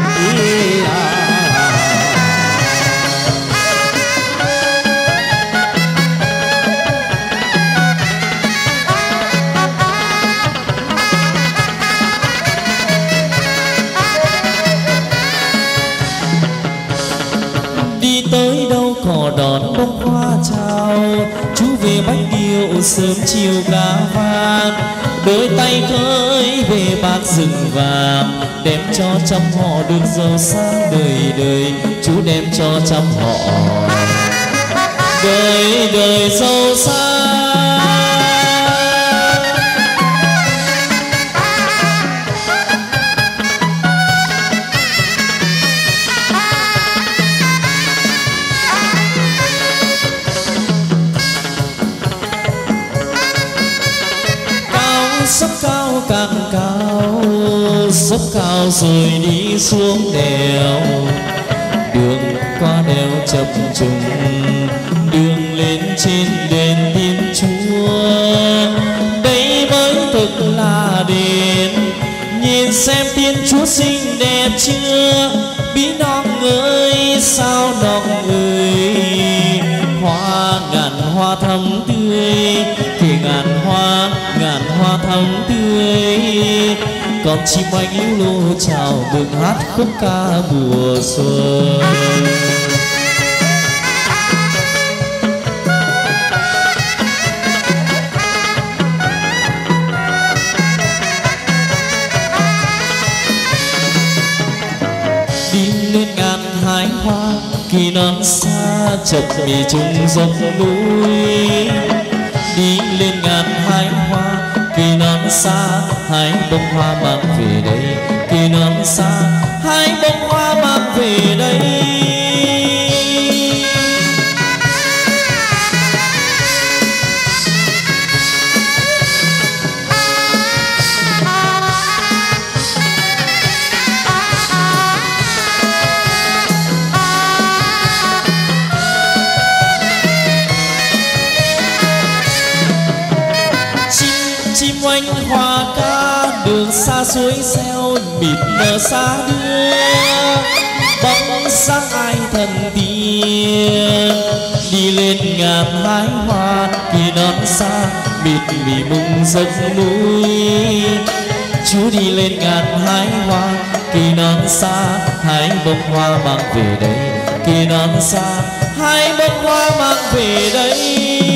đi tới đâu cỏ đón bông hoa chào. Chú về Bách Kiệu sớm chiều cá vàng, đôi tay khơi về bát rừng vàng. Đem cho trăm họ được giàu sang đời đời, chú đem cho trăm họ đời đời giàu sang. Sốc cao càng cao, sốc cao rồi đi xuống đèo. Đường qua đèo chập trùng, đường lên trên đền Thiên Chúa. Đây mới thực là đền, nhìn xem Thiên Chúa xinh đẹp chưa. Bí non ơi sao non ơi, hoa ngàn hoa thắm tươi, thì ngàn hoa thắm tươi. Con chim oanh lưu lô chào mừng hát khúc ca mùa xuân. Đi lên ngàn hái hoa kỳ non xa, chập mì chung dốc núi. Đi lên ngàn hái hoa kỳ non xa, hái bông hoa mang về đây. Kỳ non xa, hái bông hoa mang về đây. Chim oanh hoa ca, đường xa suối reo mịt mờ xa đưa. Bóng sáng ai thần tí, đi lên ngàn hái hoa kỳ non xa mịt mì mùng giấc núi. Chúa đi lên ngàn hái hoa kỳ non xa hái bông hoa mang về đây, kỳ non xa hái bông hoa mang về đây.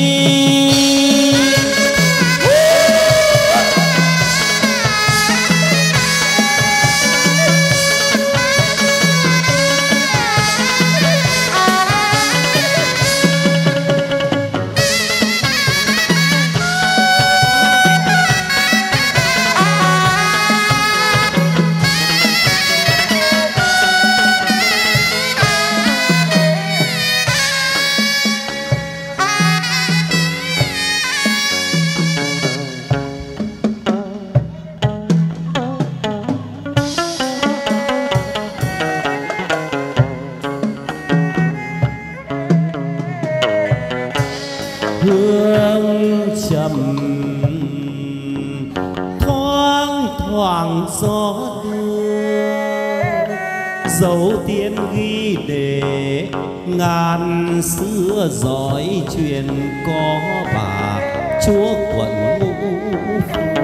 hương trầm thoáng thoảng gió đưa, dấu tiên ghi để ngàn xưa dõi truyền có bà chúa quận Ngũ Phương.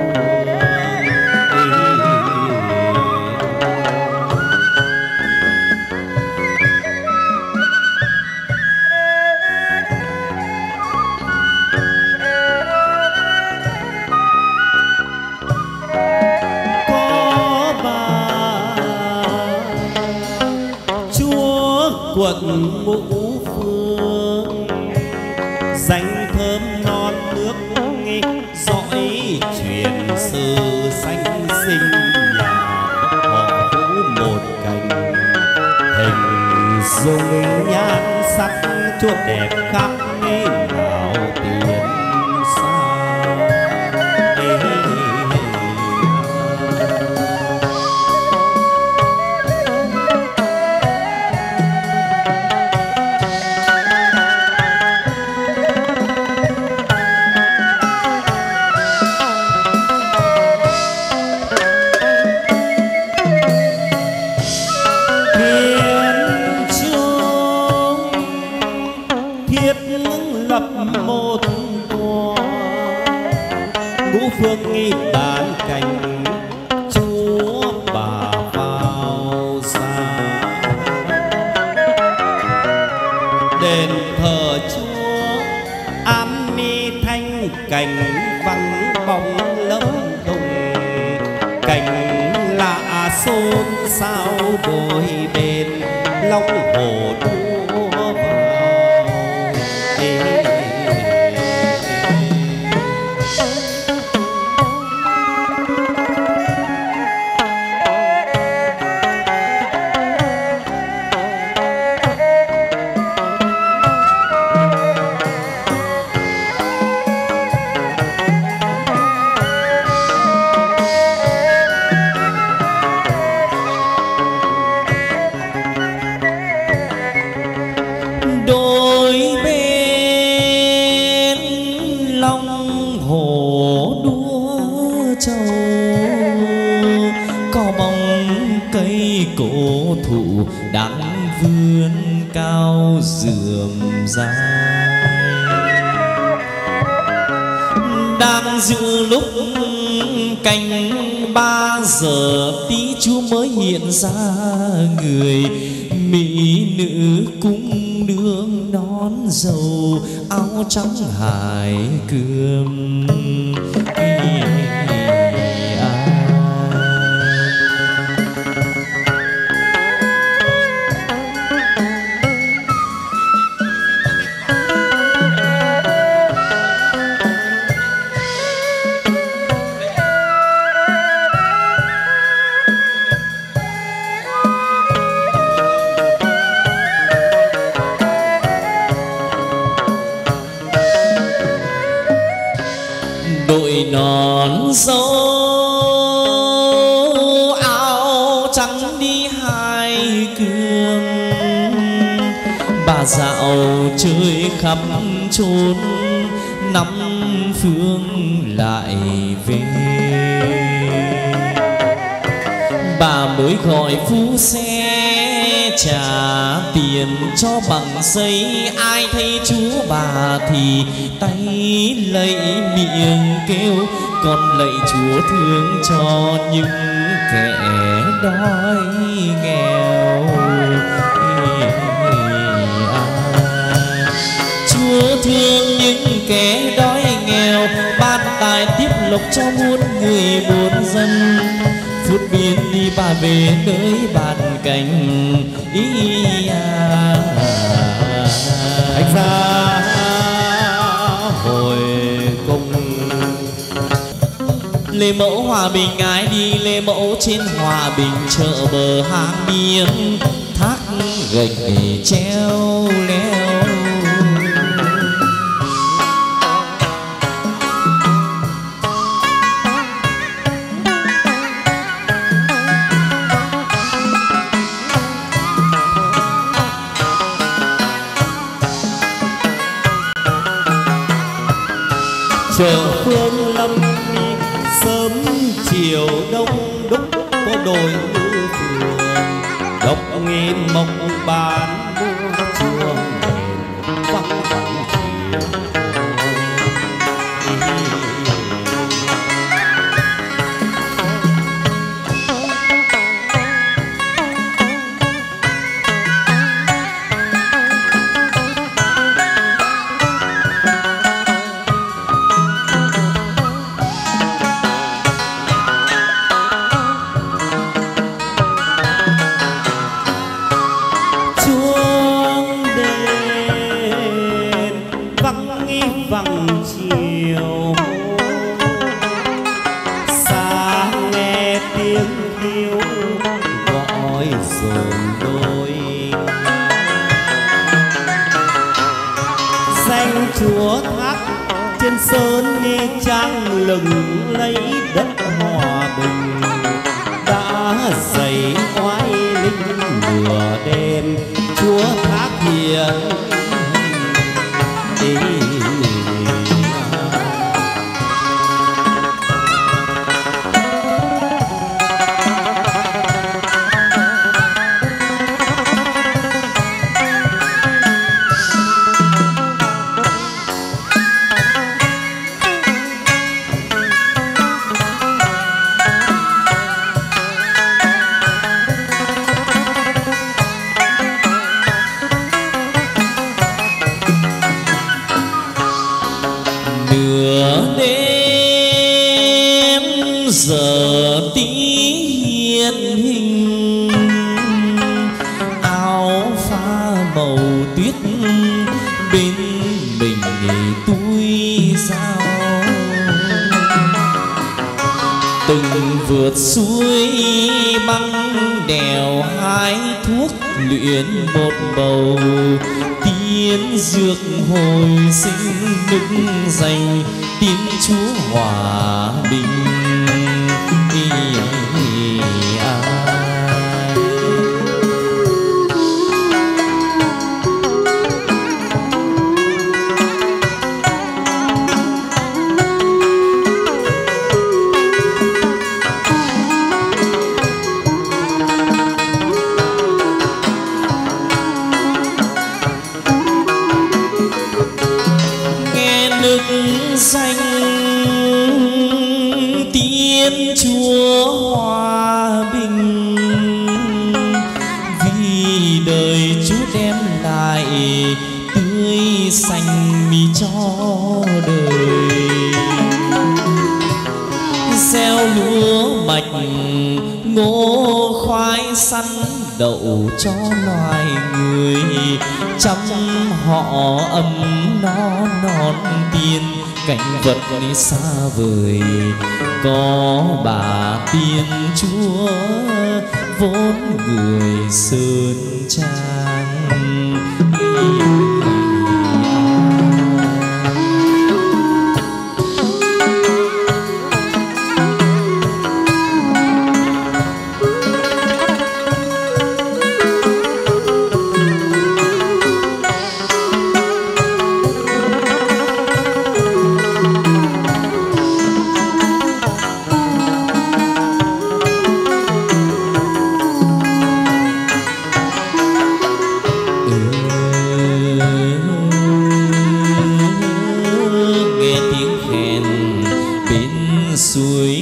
Quận Ngũ Phương danh thơm non nước dõi truyền sử sanh sinh nhà họ Vũ một cành hình dung nhan sắc chuốt đẹp khắp nào tiền xa. Ngũ Phương nghi bán cảnh chúa bà vào xa, đền thờ chúa Am Mi Thanh cảnh vắng bóng lâm tùng, cảnh lạ xôn xao đôi bên long hồ đua vào. Đôi bên long hồ đua trâu, có bóng cây cổ thụ đang vươn cao rườm dài, đang dự lúc canh 3 giờ tí Chúa mới hiện ra người mỹ nữ cung nương nón dầu áo trắng hải cườm. Đội nón dâu áo trắng đi hai cườm, bà dạo chơi khắp chốn năm phương lại về. Bà mới gọi phu xe trả tiền cho bằng giấy, ai thấy chúa bà thì tay lạy miệng kêu, con lạy chúa thương cho những kẻ đói nghèo. Chúa thương những kẻ đói nghèo, ban tài tiếp lộc cho muôn người muôn dân. Phút biến đi bà về nơi bàn cánh Thánh giá hồi cung. Lê Mẫu hòa bình ái đi, Lê Mẫu trên hòa bình chợ bờ hang biếng, thác gạch treo leo. Chợ Phương Lâm sớm chiều đông đúc, có đôi ngư phường độc nghe mộc bàn mua chuông đèn vắng vắng chiều. Chúa thác trên sơn nghe trang lừng lấy đất hòa bình, đã dày oai linh lửa đêm. Chúa thác hiền vượt suối băng đèo, hái thuốc luyện một bầu, tiến dược hồi sinh đức dành tiếng Chúa hòa bình. Danh tiếng Chúa hòa bình, vì đời Chúa đem lại tươi xanh mi cho đời. Gieo lúa mạch ngô khoai sắn đậu cho loài người, chăm họ ấm no non tiên. Cảnh vật xa vời có bà tiên Chúa vốn người sơn trang.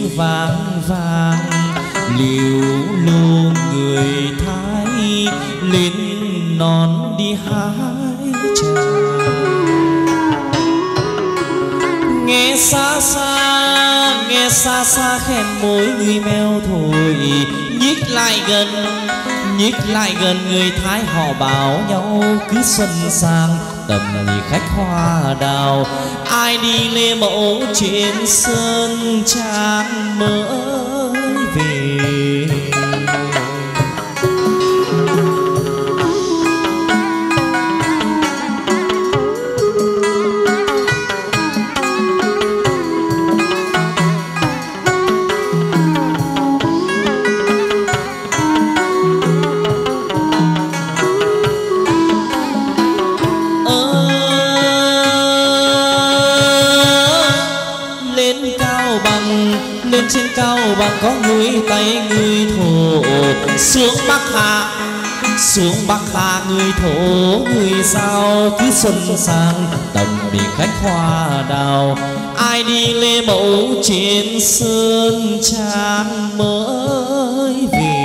vang vang liều lô người Thái lên non đi hái trà. Nghe xa xa khen môi người mèo thổi, nhích lại gần người Thái họ bảo nhau cứ xuân sang tầm khách hoa đào. Ai đi lê mẫu trên sơn trang mới về. Trên cao bằng có người tay người thổ, xuống Bắc Hà người thổ người sao cứ xuân sang tầm bị khách hoa đào. Ai đi lê mẫu trên sơn trang mới về.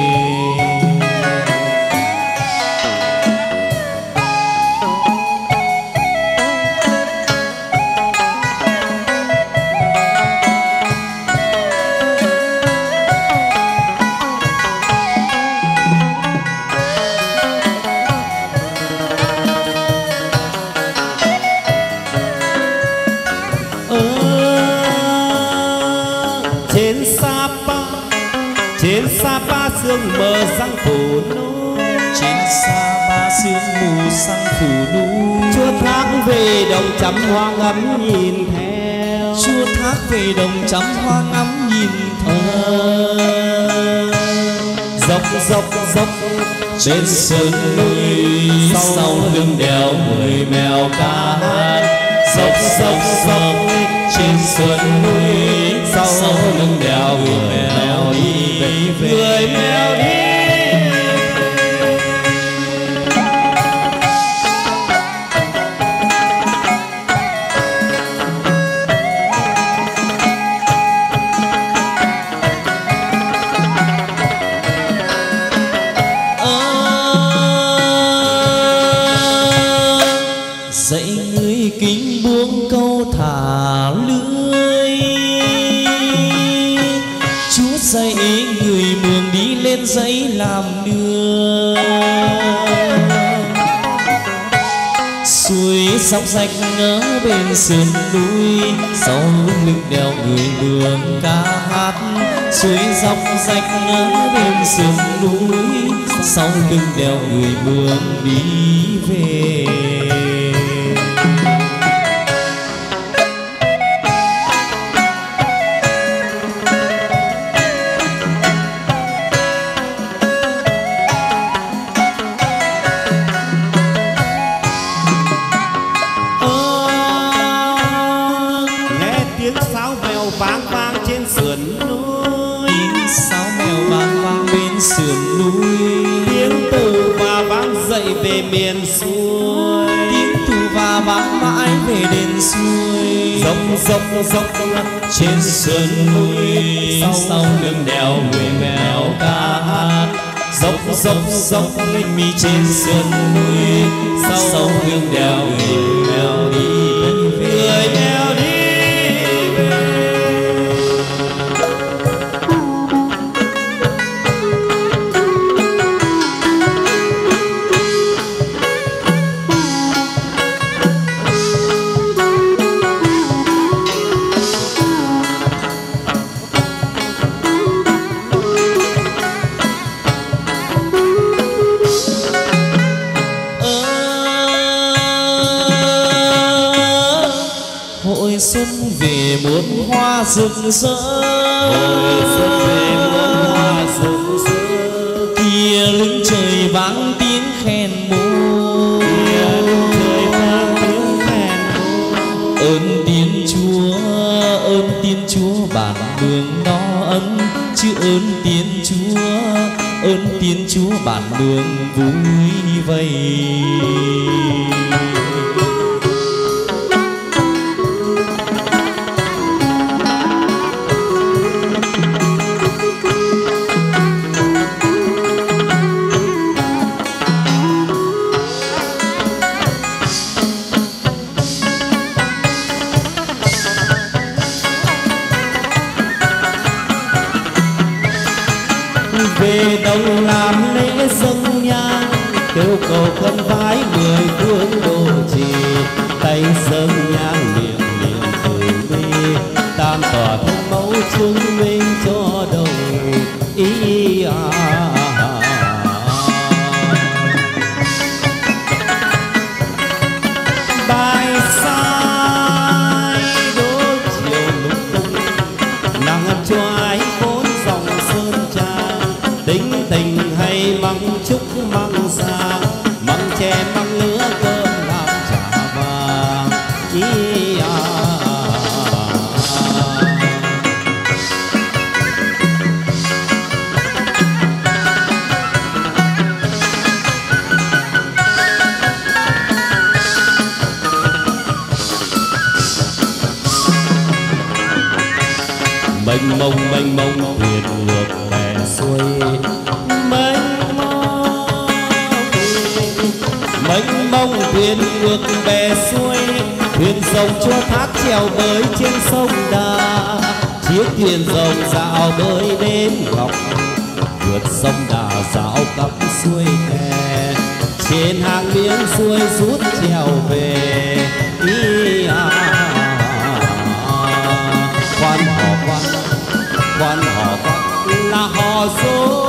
Trên Sapa sương mờ sang phủ núi, trên Sapa sương mù sang phủ núi. Chúa thác về đồng chấm hoa ngắm nhìn theo, Chúa thác về đồng chấm hoa ngắm nhìn theo. Dốc trên sơn núi, sau lưng đèo người mèo ca hát. Dốc trên sơn núi, sau lưng đèo người mèo đi về. Người mèo đi. Dạy người kính buông câu thả lưới, Chúa dạy người mường đi lên dãy làm nương. Suối sóc rạch ở bên sườn núi, sau lưng đèo người mường ca hát. Suối dọc rạch ở bên sườn núi, sau lưng đèo người mường đi về. Vang vang trên sườn núi, tiếng sáo mèo vang vang bên sườn núi. Tiếng tù và vang dậy về miền xuôi, tiếng tù và vang mãi về đền xuôi. Dốc trên sườn núi, sau lưng đèo người mèo ca hát. Dốc mi trên sườn núi, sau lưng đèo người mèo đi về. Người mèo đi. Hội xuân về muôn hoa rực rỡ, Hội xuân về muôn hoa rực rỡ. Kia lưng trời vang tiếng khen mô, Kia lưng trời vang tiếng khen mô. Ơn Tiên Chúa bản mường no ấm, chứ ơn Tiên Chúa bản mường vui vầy. về đồng làm lễ dâng nhang, kêu cầu khấn vái 10 phương độ trì, tay dâng nhang miệng niệm từ bi, tam tòa thánh mẫu chứng minh cho đồng ý. Bài sai đôi chiều lung tung, nàng choái bốn dòng sơn trang, tính tình hay măng trúc măng sang, măng tre măng lứa cơm làm chả vàng. Mênh mông thuyền ngược bè xuôi, mênh mông thuyền ngược bè xuôi, thuyền rồng chua thác trèo bơi trên sông Đà, chiếc thuyền rồng dạo bơi đến ngọc, vượt sông Đà dạo cặp xuôi kè, trên hàng miếng xuôi rút trèo về. Quan họ là họ số.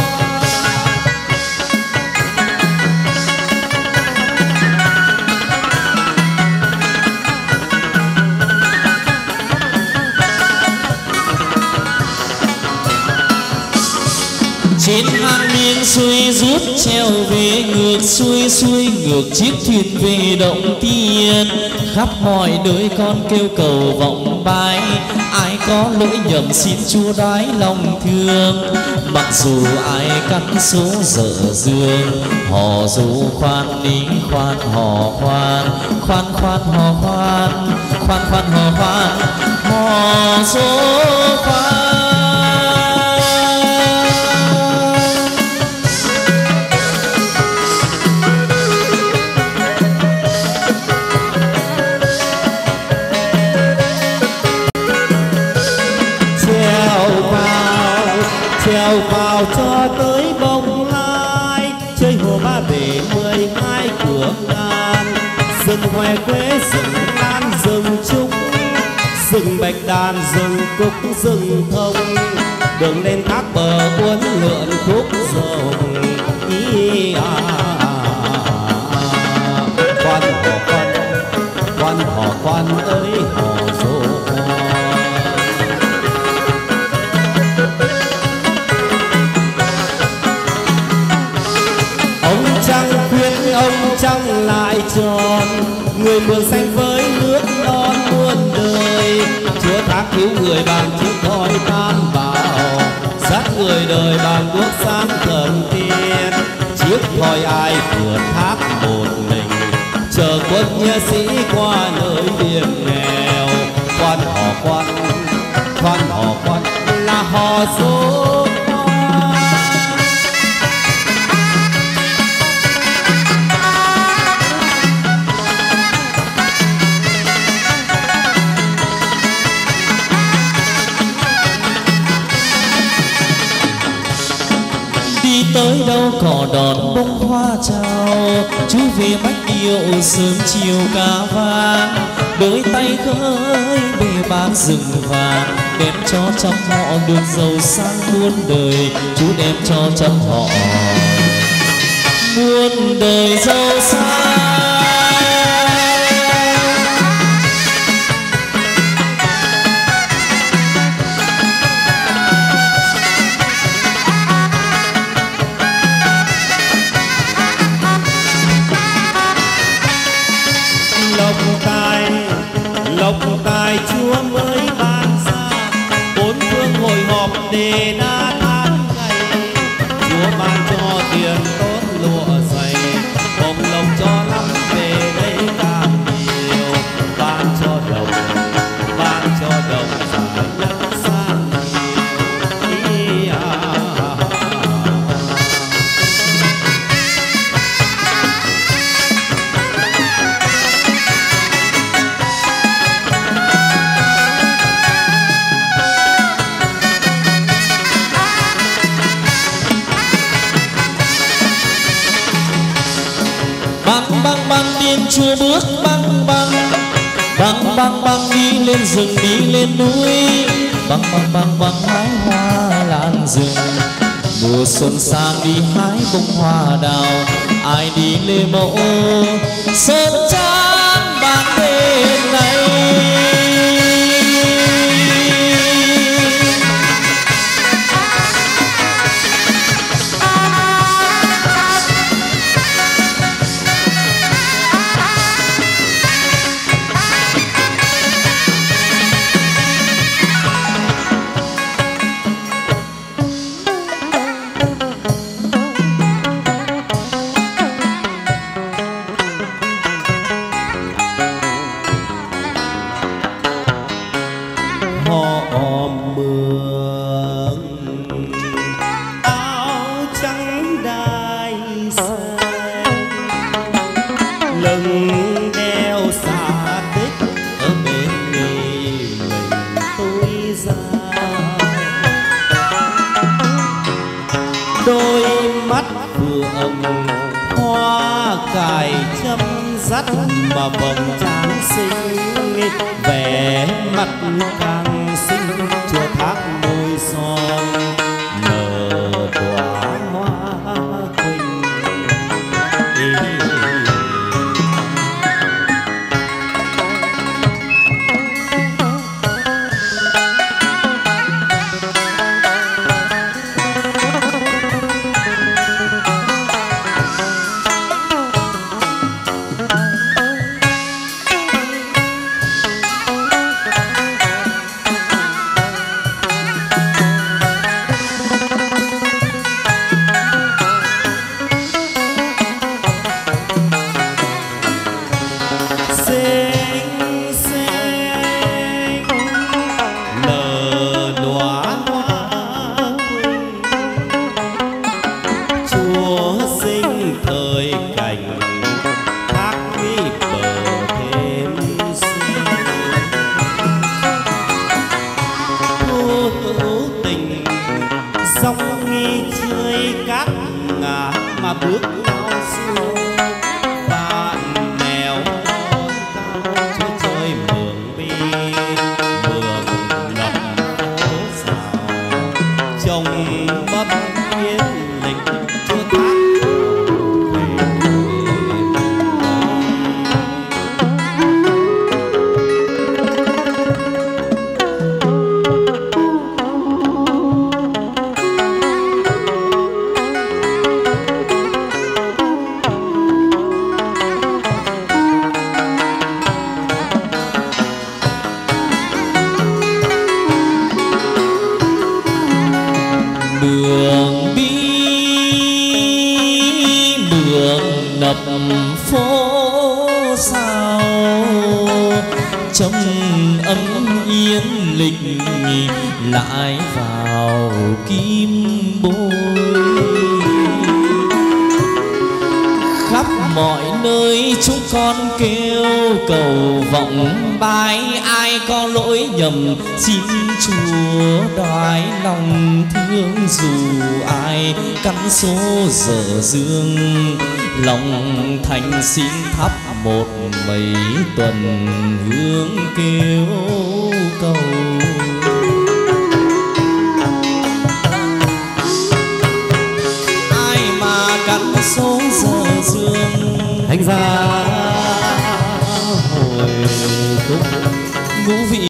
Trên hàng miếng xuôi rút treo về, ngược xuôi ngược chiếc thuyền về động tiên, khắp mọi nơi con kêu cầu vọng bái, ai có lỗi nhầm xin Chúa đái lòng thương. Mặc dù ai cắn số dở dương, hò dù khoan ní khoan hò khoan, khoan hò khoan, khoan hò khoan, hò số khoan. Trèo vào cho tới Bồng Lai, chơi hồ ba bể 12 cửa ngàn, rừng hoe quế rừng lan rừng trúc, rừng bạch đàn rừng cúc rừng thông, đường lên thác bờ uốn lượn khúc rồng. Quan họ quan ơi họ dỗ. Ông trăng lại tròn, người mường xanh với nước non muôn đời, Chúa thác cứu người bằng chiếc thoi tam bảo, dắt người đời bằng đuốc sáng thần tiên, chiếc thoi ai vượt thác một mình, chờ quân nghĩa sĩ qua nơi biển nghèo. Quan họ quan là họ số. Tới đâu cỏ đón bông hoa chào, chú về mách điệu sớm chiều cá vàng, đôi tay khơi bề bán rừng vàng, đem cho trăm họ được giàu sang muôn đời, chú đem cho trăm họ muôn đời giàu sang. Lộc tài Chúa mới ban ra, bốn phương hội họp để đa tháng ngày, Chúa ban cho tiền tốt lụa dày, bồng lộc cho lắm về đây càng nhiều, ban cho đồng giải nhất sang nhiều. băng băng đi lên rừng đi lên núi, băng băng băng băng hái hoa lan rừng. Mùa xuân sang đi hái bông hoa đào, ai đi lê mẫu sơn trắng bạc đêm nay. mà vầng trán xinh vẻ mặt càng xinh chua thác môi son nở đóa hoa quỳnh. Lại vào kim bôi khắp mọi nơi chúng con kêu cầu vọng bái ai có lỗi nhầm xin Chúa đoái lòng thương dù ai căn số dở dương lòng thành xin thắp một mấy tuần hương kêu cầu. Số giờ dương thành ra hồi khúc ngũ vị